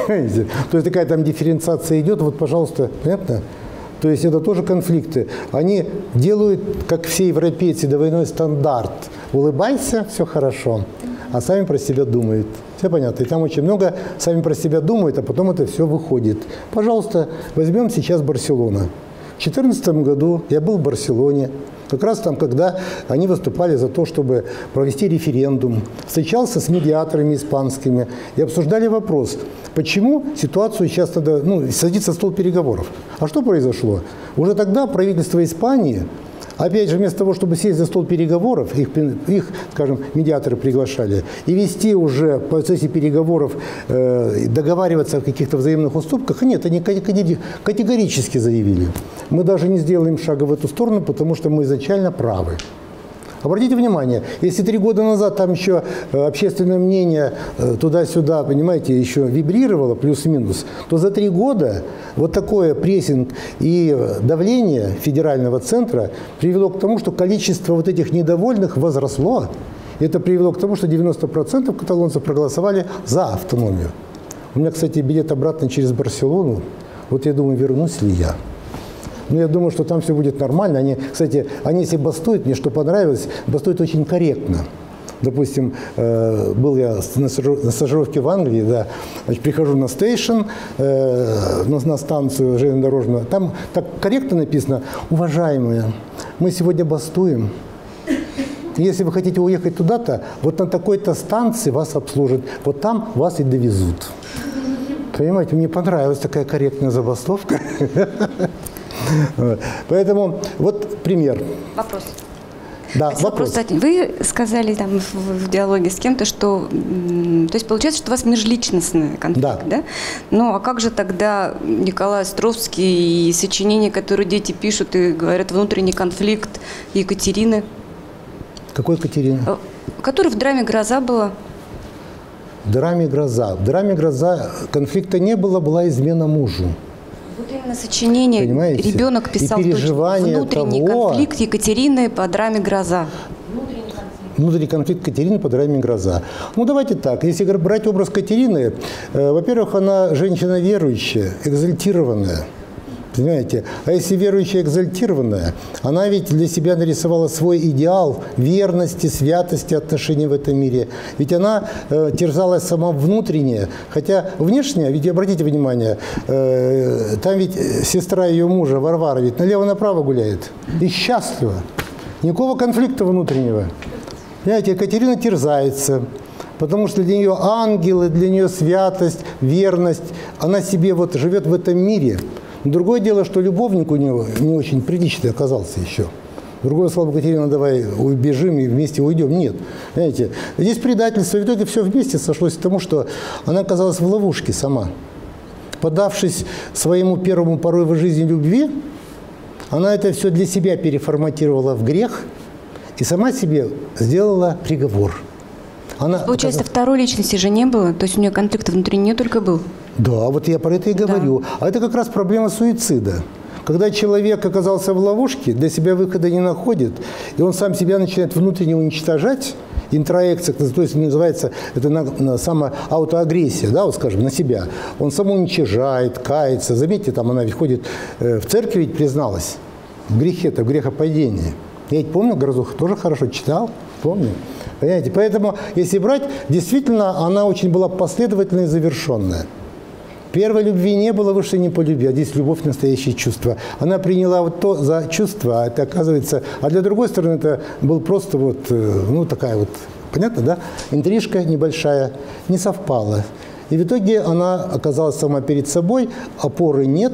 Понимаете? То есть такая там дифференциация идет, вот, пожалуйста, понятно? То есть это тоже конфликты. Они делают, как все европейцы, двойной стандарт. Улыбайся, все хорошо, а сами про себя думают. Все понятно. И там очень много сами про себя думают, а потом это все выходит. Пожалуйста, возьмем сейчас Барселону. В две тысячи четырнадцатом году я был в Барселоне. Как раз там, когда они выступали за то, чтобы провести референдум, встречался с медиаторами испанскими и обсуждали вопрос, почему ситуацию сейчас надо, ну, садиться за стол переговоров. А что произошло? Уже тогда правительство Испании, опять же, вместо того, чтобы сесть за стол переговоров, их, их скажем, медиаторы приглашали, и вести уже в процессе переговоров, э, договариваться о каких-то взаимных уступках, нет, они категорически заявили, мы даже не сделаем шага в эту сторону, потому что мы изначально правы. Обратите внимание, если три года назад там еще общественное мнение туда-сюда, понимаете, еще вибрировало, плюс-минус, то за три года вот такое прессинг и давление федерального центра привело к тому, что количество вот этих недовольных возросло. Это привело к тому, что девяносто процентов каталонцев проголосовали за автономию. У меня, кстати, билет обратно через Барселону. Вот я думаю, вернусь ли я. Но я думаю, что там все будет нормально. Они, кстати, они если бастуют, мне что понравилось, бастуют очень корректно. Допустим, э, был я на стажировке в Англии, да, значит, прихожу на стейшн, э, на, на станцию железнодорожную, там так корректно написано: уважаемые, мы сегодня бастуем. Если вы хотите уехать туда-то, вот на такой-то станции вас обслужат, вот там вас и довезут. Понимаете, мне понравилась такая корректная забастовка. Поэтому вот пример. Вопрос. Да, вопрос. вопрос. Вы сказали там в, в диалоге с кем-то, что, то есть получается, что у вас межличностный конфликт, да? да? Ну, а как же тогда Николай Островский и сочинения, которые дети пишут и говорят, внутренний конфликт Екатерины? Какой Екатерины? Который в драме «Гроза» была. В драме «Гроза». В драме «Гроза» конфликта не было, была измена мужу. Вот именно сочинение, понимаете? Ребенок писал внутренний того, конфликт Екатерины по драме «Гроза». Внутренний конфликт Катерины по драме «Гроза». Ну, давайте так. Если брать образ Катерины, э, во-первых, она женщина верующая, экзальтированная. Понимаете? А если верующая экзальтированная, она ведь для себя нарисовала свой идеал верности, святости отношений в этом мире. Ведь она э, терзалась сама внутренне, хотя внешне, ведь обратите внимание, э, там ведь сестра ее мужа, Варвара, ведь налево-направо гуляет. И счастлива. Никакого конфликта внутреннего. Понимаете, Екатерина терзается. Потому что для нее ангелы, для нее святость, верность. Она себе вот живет в этом мире. Другое дело, что любовник у него не очень приличный оказался еще. Другое слово: Катерина, давай убежим и вместе уйдем. Нет. Знаете, здесь предательство. В итоге все вместе сошлось к тому, что она оказалась в ловушке сама. Подавшись своему первому порыву в жизни любви, она это все для себя переформатировала в грех и сама себе сделала приговор. Она Получается, оказалась... второй личности же не было? То есть у нее конфликт внутри нее только был? Да, вот я про это и говорю. Да. А это как раз проблема суицида. Когда человек оказался в ловушке, для себя выхода не находит, и он сам себя начинает внутренне уничтожать, интроекция, то есть называется это на, на самоаутоагрессия, да, вот скажем, на себя. Он самоуничижает, кается. Заметьте, там она ведь ходит э, в церковь, ведь призналась в грехе-то, в грехопадении. Я ведь помню, «Грозу» тоже хорошо читал, помню. Понимаете? Поэтому, если брать, действительно, она очень была последовательная и завершенная. Первой любви не было, выше не по любви, а здесь любовь, настоящее чувство. Она приняла вот то за чувство, а это оказывается... А для другой стороны, это был просто вот, ну, такая вот, понятно, да? Интрижка небольшая, не совпала. И в итоге она оказалась сама перед собой, опоры нет.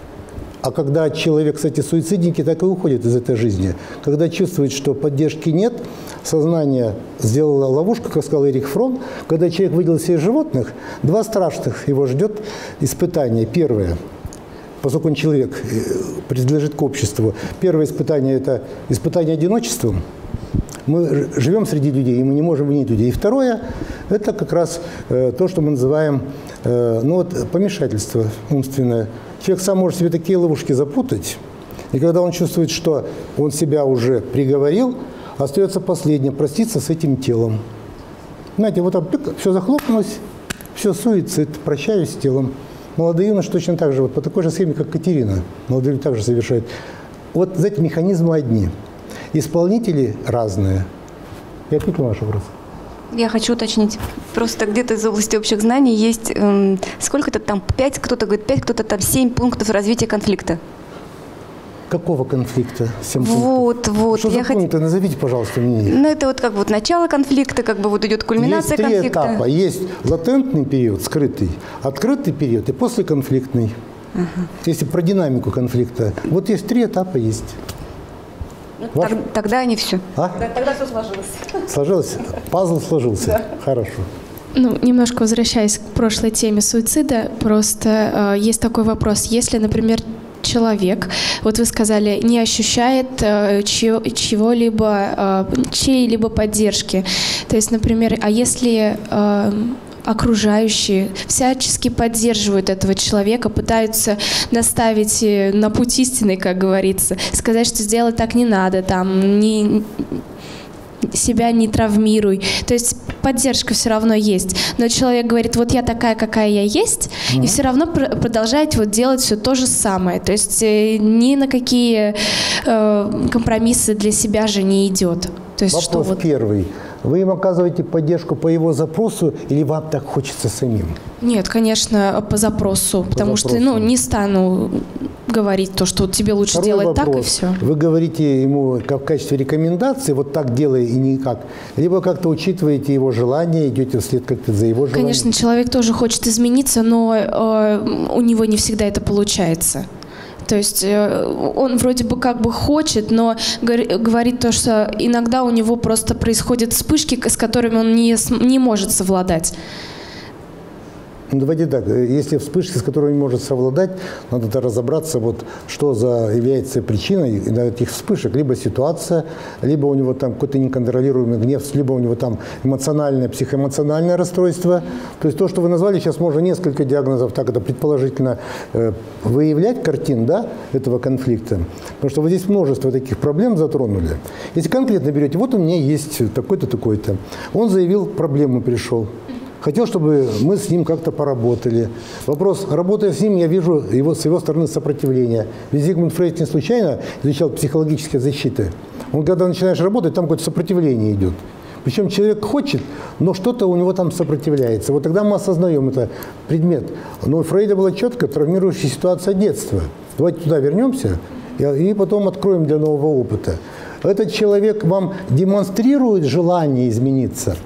А когда человек, кстати, суицидники так и уходят из этой жизни. Когда чувствует, что поддержки нет, сознание сделало ловушку, как сказал Эрих Фром. Когда человек выделил себе животных, два страшных его ждет испытания. Первое, поскольку он человек, принадлежит к обществу. Первое испытание – это испытание одиночеством. Мы живем среди людей, и мы не можем винить людей. И второе – это как раз э, то, что мы называем э, ну вот, помешательство умственное. Человек сам может себе такие ловушки запутать, и когда он чувствует, что он себя уже приговорил, остается последнее – проститься с этим телом. Знаете, вот там все захлопнулось, Все, суицид, прощаюсь с телом. Молодые юноши точно так же, вот по такой же схеме, как Катерина. Молодые люди также совершают. Вот, знаете, механизмы одни. Исполнители разные. Я ответил на ваш вопрос. Я хочу уточнить. Просто где-то из области общих знаний есть эм, сколько-то там, пять, кто-то говорит пять, кто-то там семь пунктов развития конфликта. Какого конфликта? семь вот, пунктов? вот. Что за хот... пункты? Назовите, пожалуйста, мне. Ну, это вот как вот начало конфликта, как бы вот идет кульминация конфликта. Есть три этапа. Есть латентный период, скрытый, открытый период и послеконфликтный. Ага. Если про динамику конфликта. Вот есть три этапа есть. Ну, Ваш... так, тогда не все. А? Тогда, тогда все сложилось. Сложилось? Пазл сложился. Да. Хорошо. Ну, немножко возвращаясь к прошлой теме суицида, просто э, есть такой вопрос. Если, например, человек, вот вы сказали, не ощущает э, чьего, чего-либо, э, чьей-либо поддержки. То есть, например, а если э, окружающие всячески поддерживают этого человека, пытаются наставить на путь истины, как говорится, сказать, что сделать так не надо, там, не... себя не травмируй. То есть поддержка все равно есть. Но человек говорит, вот я такая, какая я есть, mm-hmm. и все равно пр- продолжает вот делать все то же самое. То есть э, ни на какие э, компромиссы для себя же не идет. То есть, Вопрос что вот... первый. Вы им оказываете поддержку по его запросу или вам так хочется самим? Нет, конечно, по запросу. По потому запросу. Что ну, не стану говорить то, что тебе лучше Второй делать вопрос. Так и все. Вы говорите ему как в качестве рекомендации, вот так делай и никак. Либо как-то учитываете его желание, идете вслед как-то за его желанием. Конечно, человек тоже хочет измениться, но э, у него не всегда это получается. То есть он вроде бы как бы хочет, но говорит то, что иногда у него просто происходят вспышки, с которыми он не, не может совладать. Ну, давайте так, если вспышки, с которыми не может совладать, надо разобраться, вот, что за является причиной этих вспышек. Либо ситуация, либо у него там какой-то неконтролируемый гнев, либо у него там эмоциональное, психоэмоциональное расстройство. То есть то, что вы назвали, сейчас можно несколько диагнозов так это предположительно э, выявлять, картин, да, этого конфликта. Потому что вы здесь множество таких проблем затронули. Если конкретно берете, вот у меня есть такой-то, такой-то. Он заявил, проблему пришел. Хотел, чтобы мы с ним как-то поработали. Вопрос, работая с ним, я вижу его, с его стороны сопротивление. Ведь Зигмунд Фрейд не случайно изучал психологические защиты. Он, когда начинаешь работать, там какое-то сопротивление идет. Причем человек хочет, но что-то у него там сопротивляется. Вот тогда мы осознаем это предмет. Но у Фрейда была четко травмирующая ситуация детства. Давайте туда вернемся и потом откроем для нового опыта. Этот человек вам демонстрирует желание измениться,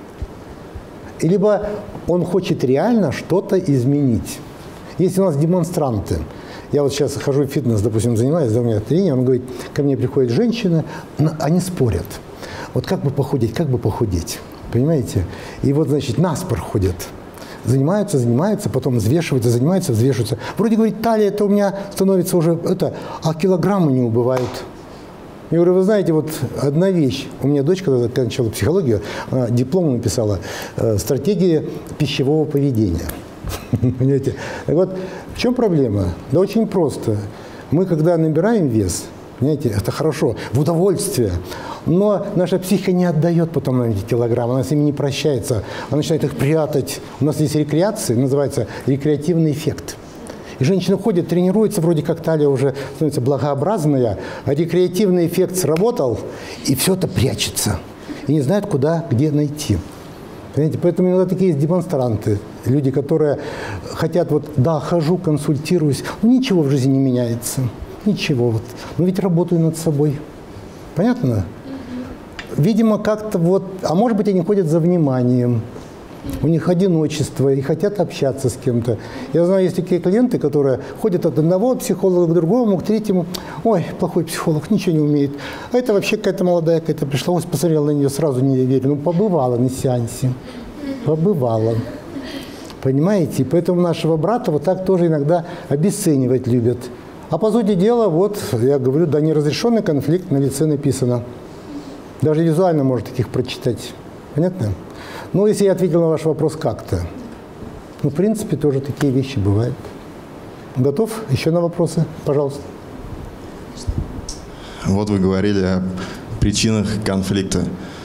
либо он хочет реально что-то изменить. Если у нас демонстранты, я вот сейчас хожу в фитнес, допустим, занимаюсь, да, у меня тренер, он говорит, ко мне приходят женщины, они спорят. Вот как бы похудеть, как бы похудеть, понимаете? И вот, значит, наспор ходят. Занимаются, занимаются, потом взвешиваются, занимаются, взвешиваются. Вроде, говорит, талия это у меня становится уже, это, а килограммы не убывают. Я говорю, вы знаете, вот одна вещь. У меня дочка, когда кончала психологию, она диплом написала «Стратегия пищевого поведения». Понимаете? Так вот, в чем проблема? Да очень просто. Мы, когда набираем вес, понимаете, это хорошо, в удовольствие. Но наша психика не отдает потом нам эти килограммы, она с ними не прощается. Она начинает их прятать. У нас есть рекреация, называется рекреативный эффект. И женщина ходит, тренируется, вроде как талия уже становится благообразная, а рекреативный эффект сработал, и все это прячется. И не знает, куда, где найти. Понимаете? Поэтому иногда такие есть демонстранты, люди, которые хотят, вот, да, хожу, консультируюсь, но ничего в жизни не меняется. Ничего. Вот. Но ведь работаю над собой. Понятно? Видимо, как-то вот, а может быть, они ходят за вниманием. У них одиночество и хотят общаться с кем-то. Я знаю, есть такие клиенты, которые ходят от одного психолога к другому, к третьему. Ой, плохой психолог, ничего не умеет. А это вообще какая-то молодая какая-то пришла, ось посмотрела на нее, сразу не верю. Ну, побывала на сеансе. Побывала. Понимаете? И поэтому нашего брата вот так тоже иногда обесценивать любят. А по сути дела, вот, я говорю, да, неразрешенный конфликт на лице написано. Даже визуально можно таких прочитать. Понятно? Ну, если я ответил на ваш вопрос как-то, ну, в принципе, тоже такие вещи бывают. Готов? Еще на вопросы? Пожалуйста. Вот вы говорили о причинах конфликта.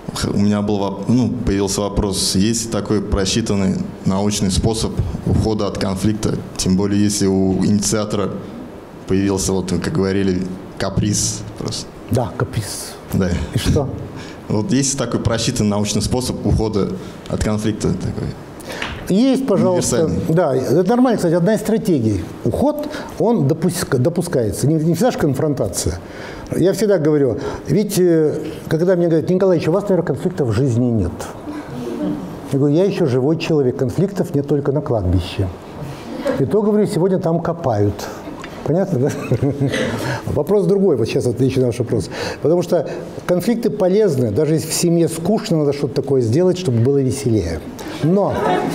у меня был, ну, появился вопрос, есть такой просчитанный научный способ ухода от конфликта, тем более если у инициатора появился, вот, как говорили, каприз просто. Да, каприз. Да. И что? Вот есть такой просчитанный научный способ ухода от конфликта такой? Есть, пожалуйста. Да, это нормально, кстати, одна из стратегий. Уход, он допуск, допускается. Не, не всегда же конфронтация. Я всегда говорю, ведь когда мне говорят, Николаевич, у вас, наверное, конфликтов в жизни нет. Я говорю, я еще живой человек, конфликтов нет только на кладбище. И то, говорю, сегодня там копают. Понятно, да? Вопрос другой, вот сейчас отвечу на ваш вопрос. Потому что конфликты полезны, даже если в семье скучно, надо что-то такое сделать, чтобы было веселее. Но,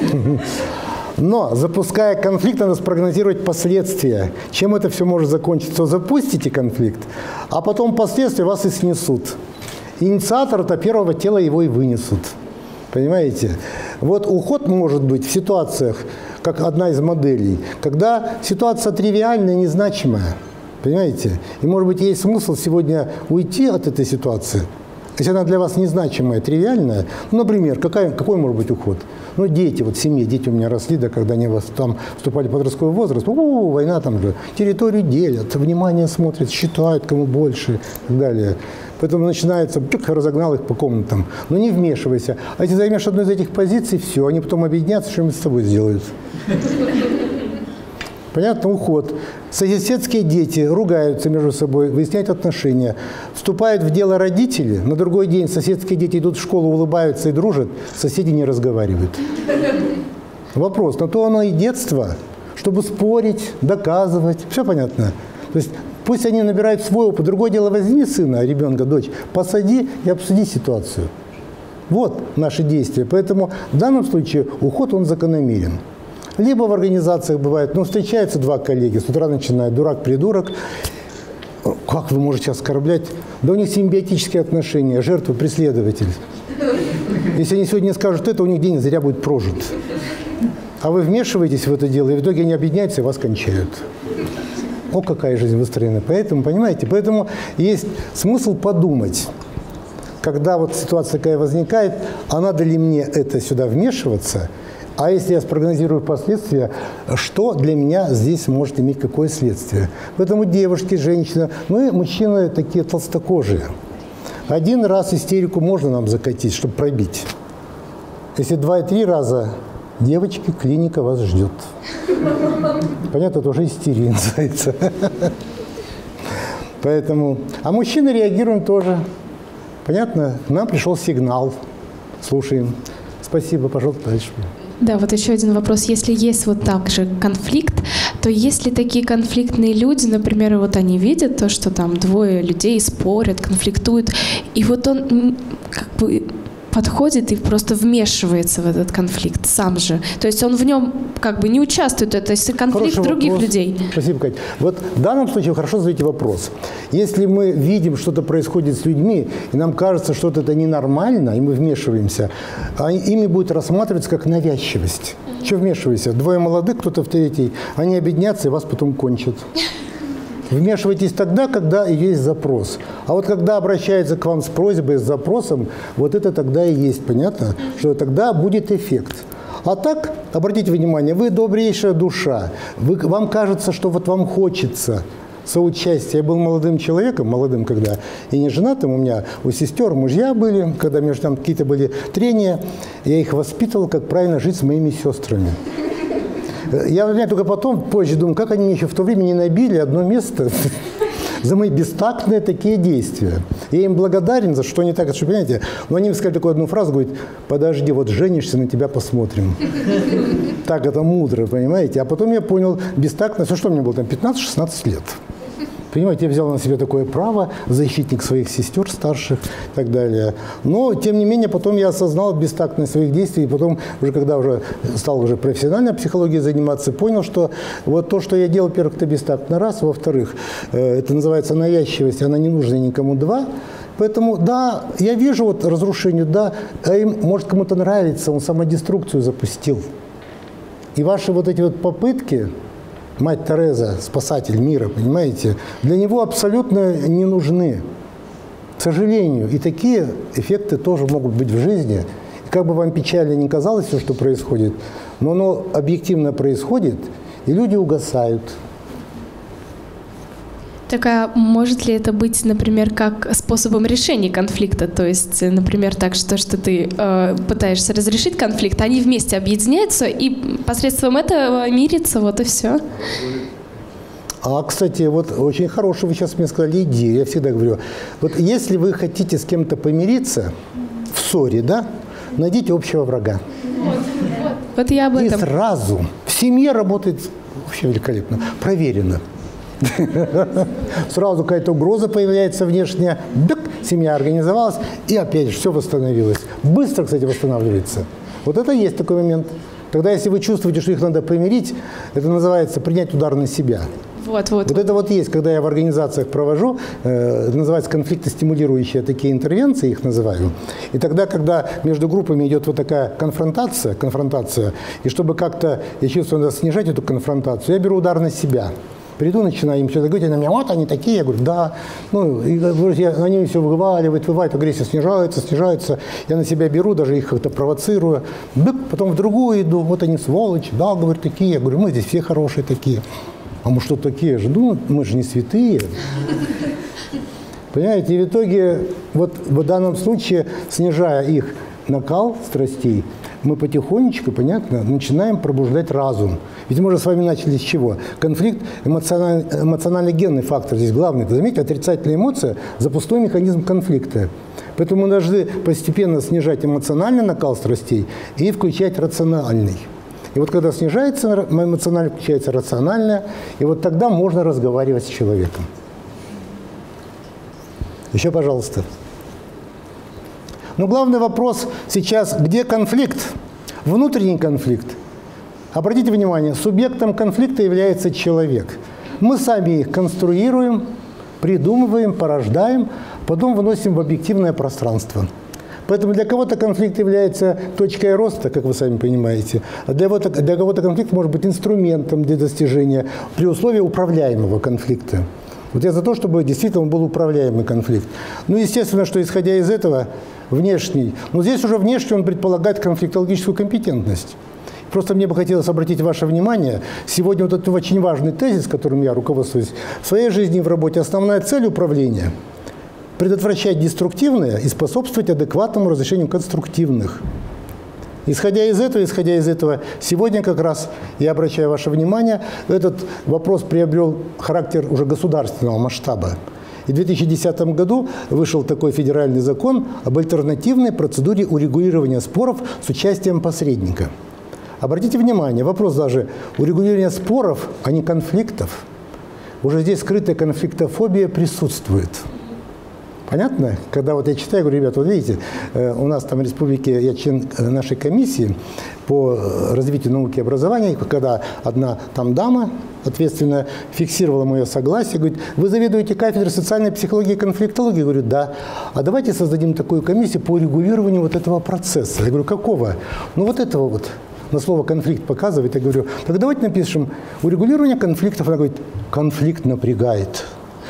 но запуская конфликт, надо спрогнозировать последствия. Чем это все может закончиться? Запустите конфликт, а потом последствия вас и снесут. Инициатор-то первого тела его и вынесут. Понимаете? Вот уход может быть в ситуациях, как одна из моделей, когда ситуация тривиальная, незначимая. Понимаете? И, может быть, есть смысл сегодня уйти от этой ситуации. Если она для вас незначимая, тривиальная, ну, например, какая, какой может быть уход? Ну, дети, вот в семье, дети у меня росли, да, когда они вас, там вступали в подростковый возраст, у-у-у, война там же, территорию делят, внимание смотрят, считают, кому больше и так далее. Поэтому начинается, тюк, разогнал их по комнатам. Ну, не вмешивайся. А если займешь одну из этих позиций, все, они потом объединятся, что-нибудь с тобой сделают. Понятно? Уход. Соседские дети ругаются между собой, выясняют отношения. Вступают в дело родители, на другой день соседские дети идут в школу, улыбаются и дружат, соседи не разговаривают. Вопрос. На то оно и детство, чтобы спорить, доказывать. Все понятно? То есть пусть они набирают свой опыт. Другое дело, возьми сына, ребенка, дочь, посади и обсуди ситуацию. Вот наши действия. Поэтому в данном случае уход, он закономерен. Либо в организациях бывает, ну, встречаются два коллеги, с утра начинают дурак-придурок. Как вы можете оскорблять? Да у них симбиотические отношения, жертва-преследователь. Если они сегодня скажут это, у них день зря будет прожит. А вы вмешиваетесь в это дело, и в итоге они объединяются и вас кончают. О, какая жизнь выстроена. Поэтому, понимаете, поэтому есть смысл подумать, когда вот ситуация такая возникает, а надо ли мне это сюда вмешиваться, а если я спрогнозирую последствия, что для меня здесь может иметь какое следствие. Поэтому девушки, женщины, мы, мужчины, такие толстокожие. Один раз истерику можно нам закатить, чтобы пробить. Если два и три раза, девочки, клиника вас ждет. Понятно, это уже истерия называется. Поэтому, а мужчины реагируем тоже. Понятно? К нам пришел сигнал. Слушаем. Спасибо, пожалуйста, дальше. Да, вот еще один вопрос. Если есть вот так же конфликт, то есть ли такие конфликтные люди, например, вот они видят то, что там двое людей спорят, конфликтуют, и вот он как бы подходит и просто вмешивается в этот конфликт сам же. То есть он в нем как бы не участвует, это есть конфликт Хороший других вопрос. людей. Спасибо, Катя. Вот в данном случае хорошо задаете вопрос. Если мы видим, что-то происходит с людьми, и нам кажется, что это ненормально, и мы вмешиваемся, а ими будет рассматриваться как навязчивость. Mm-hmm. Что вмешивайся? Двое молодых, кто-то в третий, они объединятся и вас потом кончат. Вмешивайтесь тогда, когда есть запрос. А вот когда обращается к вам с просьбой, с запросом, вот это тогда и есть, понятно? Что тогда будет эффект. А так, обратите внимание, вы добрейшая душа. Вы, вам кажется, что вот вам хочется соучастия. Я был молодым человеком, молодым когда, и не женатым. У меня у сестер мужья были, когда между нами какие-то были трения. Я их воспитывал, как правильно жить с моими сестрами. Я, я только потом, позже думаю, как они мне еще в то время не набили одно место за мои бестактные такие действия. Я им благодарен, за что они так, что, понимаете, но они мне сказали такую одну фразу, говорят, подожди, вот женишься, на тебя посмотрим. Так это мудро, понимаете? А потом я понял, бестактность, а что мне было там, пятнадцать-шестнадцать лет. Понимаете, я взял на себя такое право, защитник своих сестер старших и так далее. Но, тем не менее, потом я осознал бестактность своих действий, и потом, уже когда уже стал уже профессиональной психологией заниматься, понял, что вот то, что я делал, во-первых, это бестактно, раз, во-вторых, это называется навязчивость, она не нужна никому, два. Поэтому, да, я вижу вот разрушение, да, а им, может, кому-то нравится, он самодеструкцию запустил. И ваши вот эти вот попытки, мать Тереза, спасатель мира, понимаете, для него абсолютно не нужны. сожалению, и такие эффекты тоже могут быть в жизни. И как бы вам печально ни казалось все, что происходит, но оно объективно происходит, и люди угасают. Так а может ли это быть, например, как способом решения конфликта? То есть, например, так, что, что ты э, пытаешься разрешить конфликт, они вместе объединяются и посредством этого мирятся, вот и все. А, кстати, вот очень хорошую вы сейчас мне сказали идею. Я всегда говорю, вот если вы хотите с кем-то помириться в ссоре, да, найдите общего врага. Вот, вот. Вот я об этом. И сразу в семье работает вообще великолепно, проверено. Сразу какая-то угроза появляется внешняя, семья организовалась, и опять же все восстановилось. Быстро, кстати, восстанавливается. Вот это есть такой момент. Тогда, если вы чувствуете, что их надо помирить, это называется принять удар на себя. Вот, вот. Вот это вот есть, когда я в организациях провожу, э, это называется конфликтостимулирующие такие интервенции, их называю. И тогда, когда между группами идет вот такая конфронтация, конфронтация, и чтобы как-то, я чувствую, надо снижать эту конфронтацию, я беру удар на себя. Приду, начинаю им что-то говорить, они на меня, вот они такие, я говорю, да. Ну, и, я, они все вываливают, вываливают, агрессия снижается, снижается. Я на себя беру, даже их как-то провоцирую. Бык, потом в другую иду, вот они сволочи, да, говорю, такие. Я говорю, мы здесь все хорошие такие. А мы что такие же? Ну, мы же не святые. Понимаете, и в итоге, вот в данном случае, снижая их накал страстей, мы потихонечку, понятно, начинаем пробуждать разум. Ведь мы уже с вами начали с чего? Конфликт, эмоциональный, эмоционально-генный фактор здесь главный. Заметьте, отрицательная эмоция – запустой механизм конфликта. Поэтому мы должны постепенно снижать эмоциональный накал страстей и включать рациональный. И вот когда снижается эмоционально, включается рациональное, и вот тогда можно разговаривать с человеком. Еще, пожалуйста. Но главный вопрос сейчас, где конфликт? Внутренний конфликт. Обратите внимание, субъектом конфликта является человек. Мы сами их конструируем, придумываем, порождаем, потом выносим в объективное пространство. Поэтому для кого-то конфликт является точкой роста, как вы сами понимаете, а для кого-то, для кого-то конфликт может быть инструментом для достижения при условии управляемого конфликта. Вот я за то, чтобы действительно был управляемый конфликт. Ну, естественно, что исходя из этого, внешний, но здесь уже внешний он предполагает конфликтологическую компетентность. Просто мне бы хотелось обратить ваше внимание, сегодня вот этот очень важный тезис, которым я руководствуюсь в своей жизни и в работе, основная цель управления – предотвращать деструктивное и способствовать адекватному разрешению конструктивных. Исходя из этого, исходя из этого, сегодня как раз, я обращаю ваше внимание, этот вопрос приобрел характер уже государственного масштаба. И в две тысячи десятом году вышел такой федеральный закон об альтернативной процедуре урегулирования споров с участием посредника. Обратите внимание, вопрос даже урегулирования споров, а не конфликтов. Уже здесь скрытая конфликтофобия присутствует. Понятно? Когда вот я читаю, говорю, ребята, вот видите, у нас там в республике, я член нашей комиссии по развитию науки и образования, когда одна там дама, ответственно, фиксировала мое согласие, говорит, вы заведуете кафедрой социальной психологии и конфликтологии? Я говорю, да. А давайте создадим такую комиссию по регулированию вот этого процесса. Я говорю, какого? Ну вот этого вот. На слово «конфликт» показывает. Я говорю, так давайте напишем урегулирование конфликтов. Она говорит, конфликт напрягает.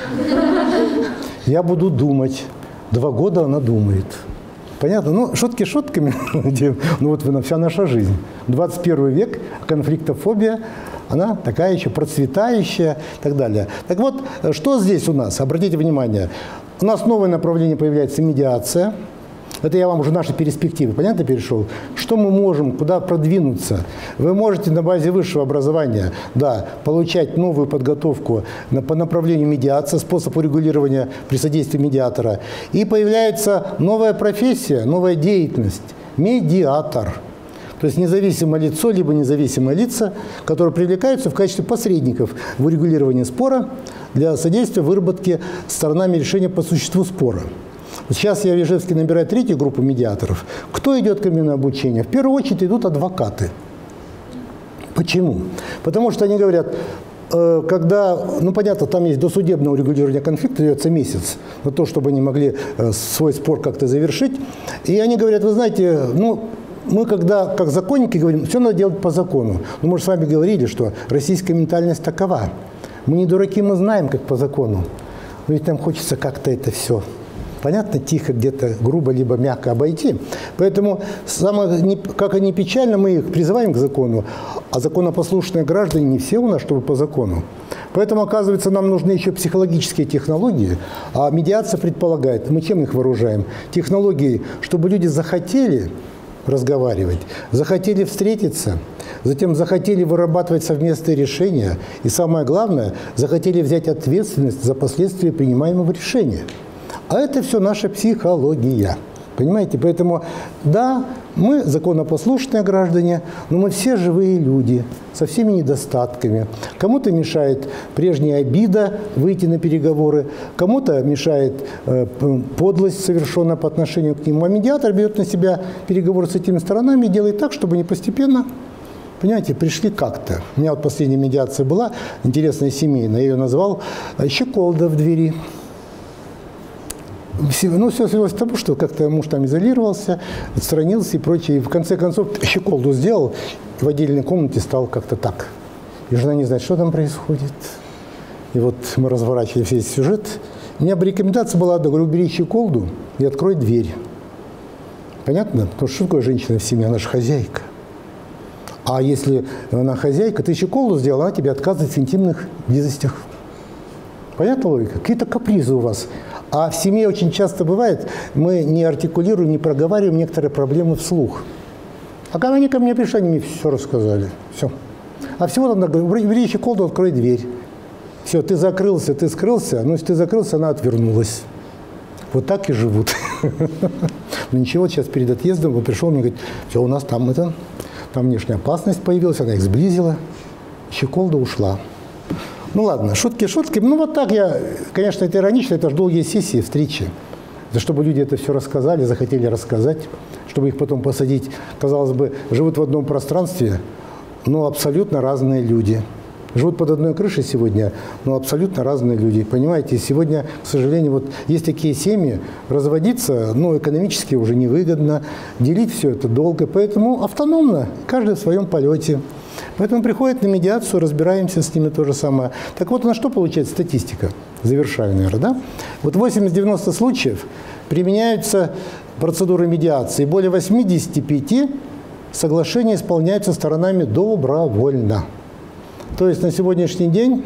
Я буду думать. Два года она думает. Понятно? Ну, шутки шутками. Ну, вот вся наша жизнь. двадцать первый век, конфликтофобия, она такая еще процветающая и так далее. Так вот, что здесь у нас? Обратите внимание. У нас новое направление появляется – медиация. Это я вам уже наши перспективы, понятно, перешел? Что мы можем, куда продвинуться? Вы можете на базе высшего образования, да, получать новую подготовку на, по направлению медиации, способ урегулирования при содействии медиатора. И появляется новая профессия, новая деятельность – медиатор. То есть независимое лицо, либо независимые лица, которые привлекаются в качестве посредников в урегулировании спора для содействия выработке сторонами решения по существу спора. Сейчас я в Ижевске набираю третью группу медиаторов. Кто идет ко мне на обучение? В первую очередь идут адвокаты. Почему? Потому что они говорят, э, когда, ну понятно, там есть досудебное урегулирование конфликта, дается месяц на то, чтобы они могли э, свой спор как-то завершить. И они говорят, вы знаете, ну, мы когда, как законники, говорим, все надо делать по закону. Но мы же с вами говорили, что российская ментальность такова. Мы не дураки, мы знаем, как по закону. Но ведь нам хочется как-то это все понятно, тихо, где-то грубо, либо мягко обойти. Поэтому, самое, как они печально, мы их призываем к закону, а законопослушные граждане не все у нас, чтобы по закону. Поэтому, оказывается, нам нужны еще психологические технологии, а медиация предполагает, мы чем их вооружаем? Технологии, чтобы люди захотели разговаривать, захотели встретиться, затем захотели вырабатывать совместные решения и, самое главное, захотели взять ответственность за последствия принимаемого решения. А это все наша психология. Понимаете? Поэтому, да, мы законопослушные граждане, но мы все живые люди со всеми недостатками. Кому-то мешает прежняя обида выйти на переговоры, кому-то мешает э, подлость, совершенная по отношению к нему. А медиатор берет на себя переговоры с этими сторонами и делает так, чтобы они постепенно, понимаете, пришли как-то. У меня вот последняя медиация была, интересная, семейная, я ее назвал «Щеколда в двери». Ну, все свелось к тому, что как-то муж там изолировался, отстранился и прочее. И в конце концов щеколду сделал, и в отдельной комнате стал как-то так. И жена не знает, что там происходит. И вот мы разворачивали весь сюжет. У меня бы рекомендация была, да, говорю, убери щеколду и открой дверь. Понятно? Потому что что такое женщина в семье? Она же хозяйка. А если она хозяйка, ты щеколду сделал, она тебе отказывает в интимных близостях. Понятна логика? Какие-то капризы у вас. А в семье очень часто бывает, мы не артикулируем, не проговариваем некоторые проблемы вслух. А когда они ко мне пришли, они мне все рассказали. Все. А всего надо говорить, бери щеколду, открой дверь. Все, ты закрылся, ты скрылся, но если ты закрылся, она отвернулась. Вот так и живут. Но ничего, сейчас перед отъездом он пришел, мне говорит, все, у нас там это, там внешняя опасность появилась, она их сблизила, щеколда ушла. Ну ладно, шутки шутками. Ну вот так я, конечно, это иронично, это же долгие сессии, встречи. Да чтобы люди это все рассказали, захотели рассказать, чтобы их потом посадить. Казалось бы, живут в одном пространстве, но абсолютно разные люди. Живут под одной крышей сегодня, но абсолютно разные люди. Понимаете, сегодня, к сожалению, вот есть такие семьи, разводиться, ну, экономически уже невыгодно, делить все это долго, поэтому автономно, каждый в своем полете. Поэтому приходят на медиацию, разбираемся с ними то же самое. Так вот, на что получается статистика? Завершаю, наверное, да? Вот восемьдесят-девяносто случаев применяются процедуры медиации. Более восьмидесяти пяти соглашения исполняются сторонами добровольно. То есть на сегодняшний день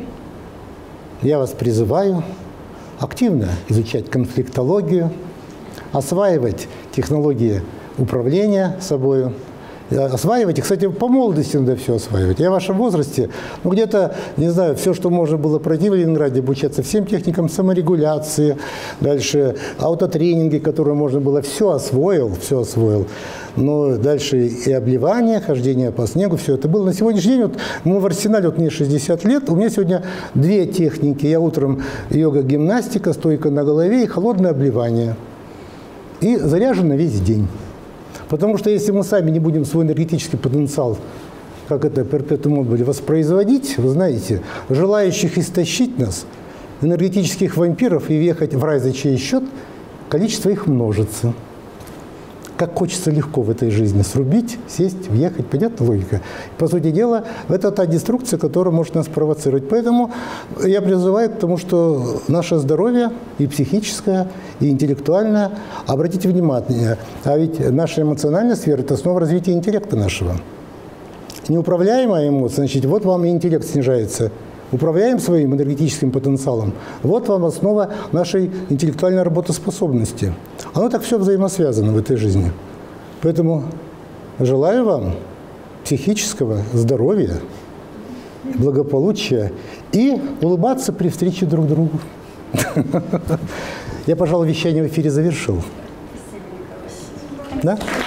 я вас призываю активно изучать конфликтологию, осваивать технологии управления собой, осваивать. И, кстати, по молодости надо все осваивать. Я в вашем возрасте, ну, где-то, не знаю, все, что можно было пройти в Ленинграде, обучаться всем техникам саморегуляции, дальше аутотренинги, которые можно было, все освоил, все освоил. Но дальше и обливание, хождение по снегу, все это было. На сегодняшний день, вот мы в арсенале, вот мне шестьдесят лет, у меня сегодня две техники. Я утром йога-гимнастика, стойка на голове и холодное обливание. И заряжен на весь день. Потому что если мы сами не будем свой энергетический потенциал, как это перпетум мобили, воспроизводить, вы знаете, желающих истощить нас, энергетических вампиров и въехать в рай за чей счет, количество их множится. Как хочется легко в этой жизни срубить, сесть, въехать, понятна логика? По сути дела, это та деструкция, которая может нас провоцировать. Поэтому я призываю к тому, что наше здоровье и психическое, и интеллектуальное, обратите внимание, а ведь наша эмоциональная сфера – это основа развития интеллекта нашего. Неуправляемая эмоция, значит, вот вам и интеллект снижается. Управляем своим энергетическим потенциалом. Вот вам основа нашей интеллектуальной работоспособности. Оно так все взаимосвязано в этой жизни. Поэтому желаю вам психического здоровья, благополучия и улыбаться при встрече друг другу. Я, пожалуй, вещание в эфире завершил. Да?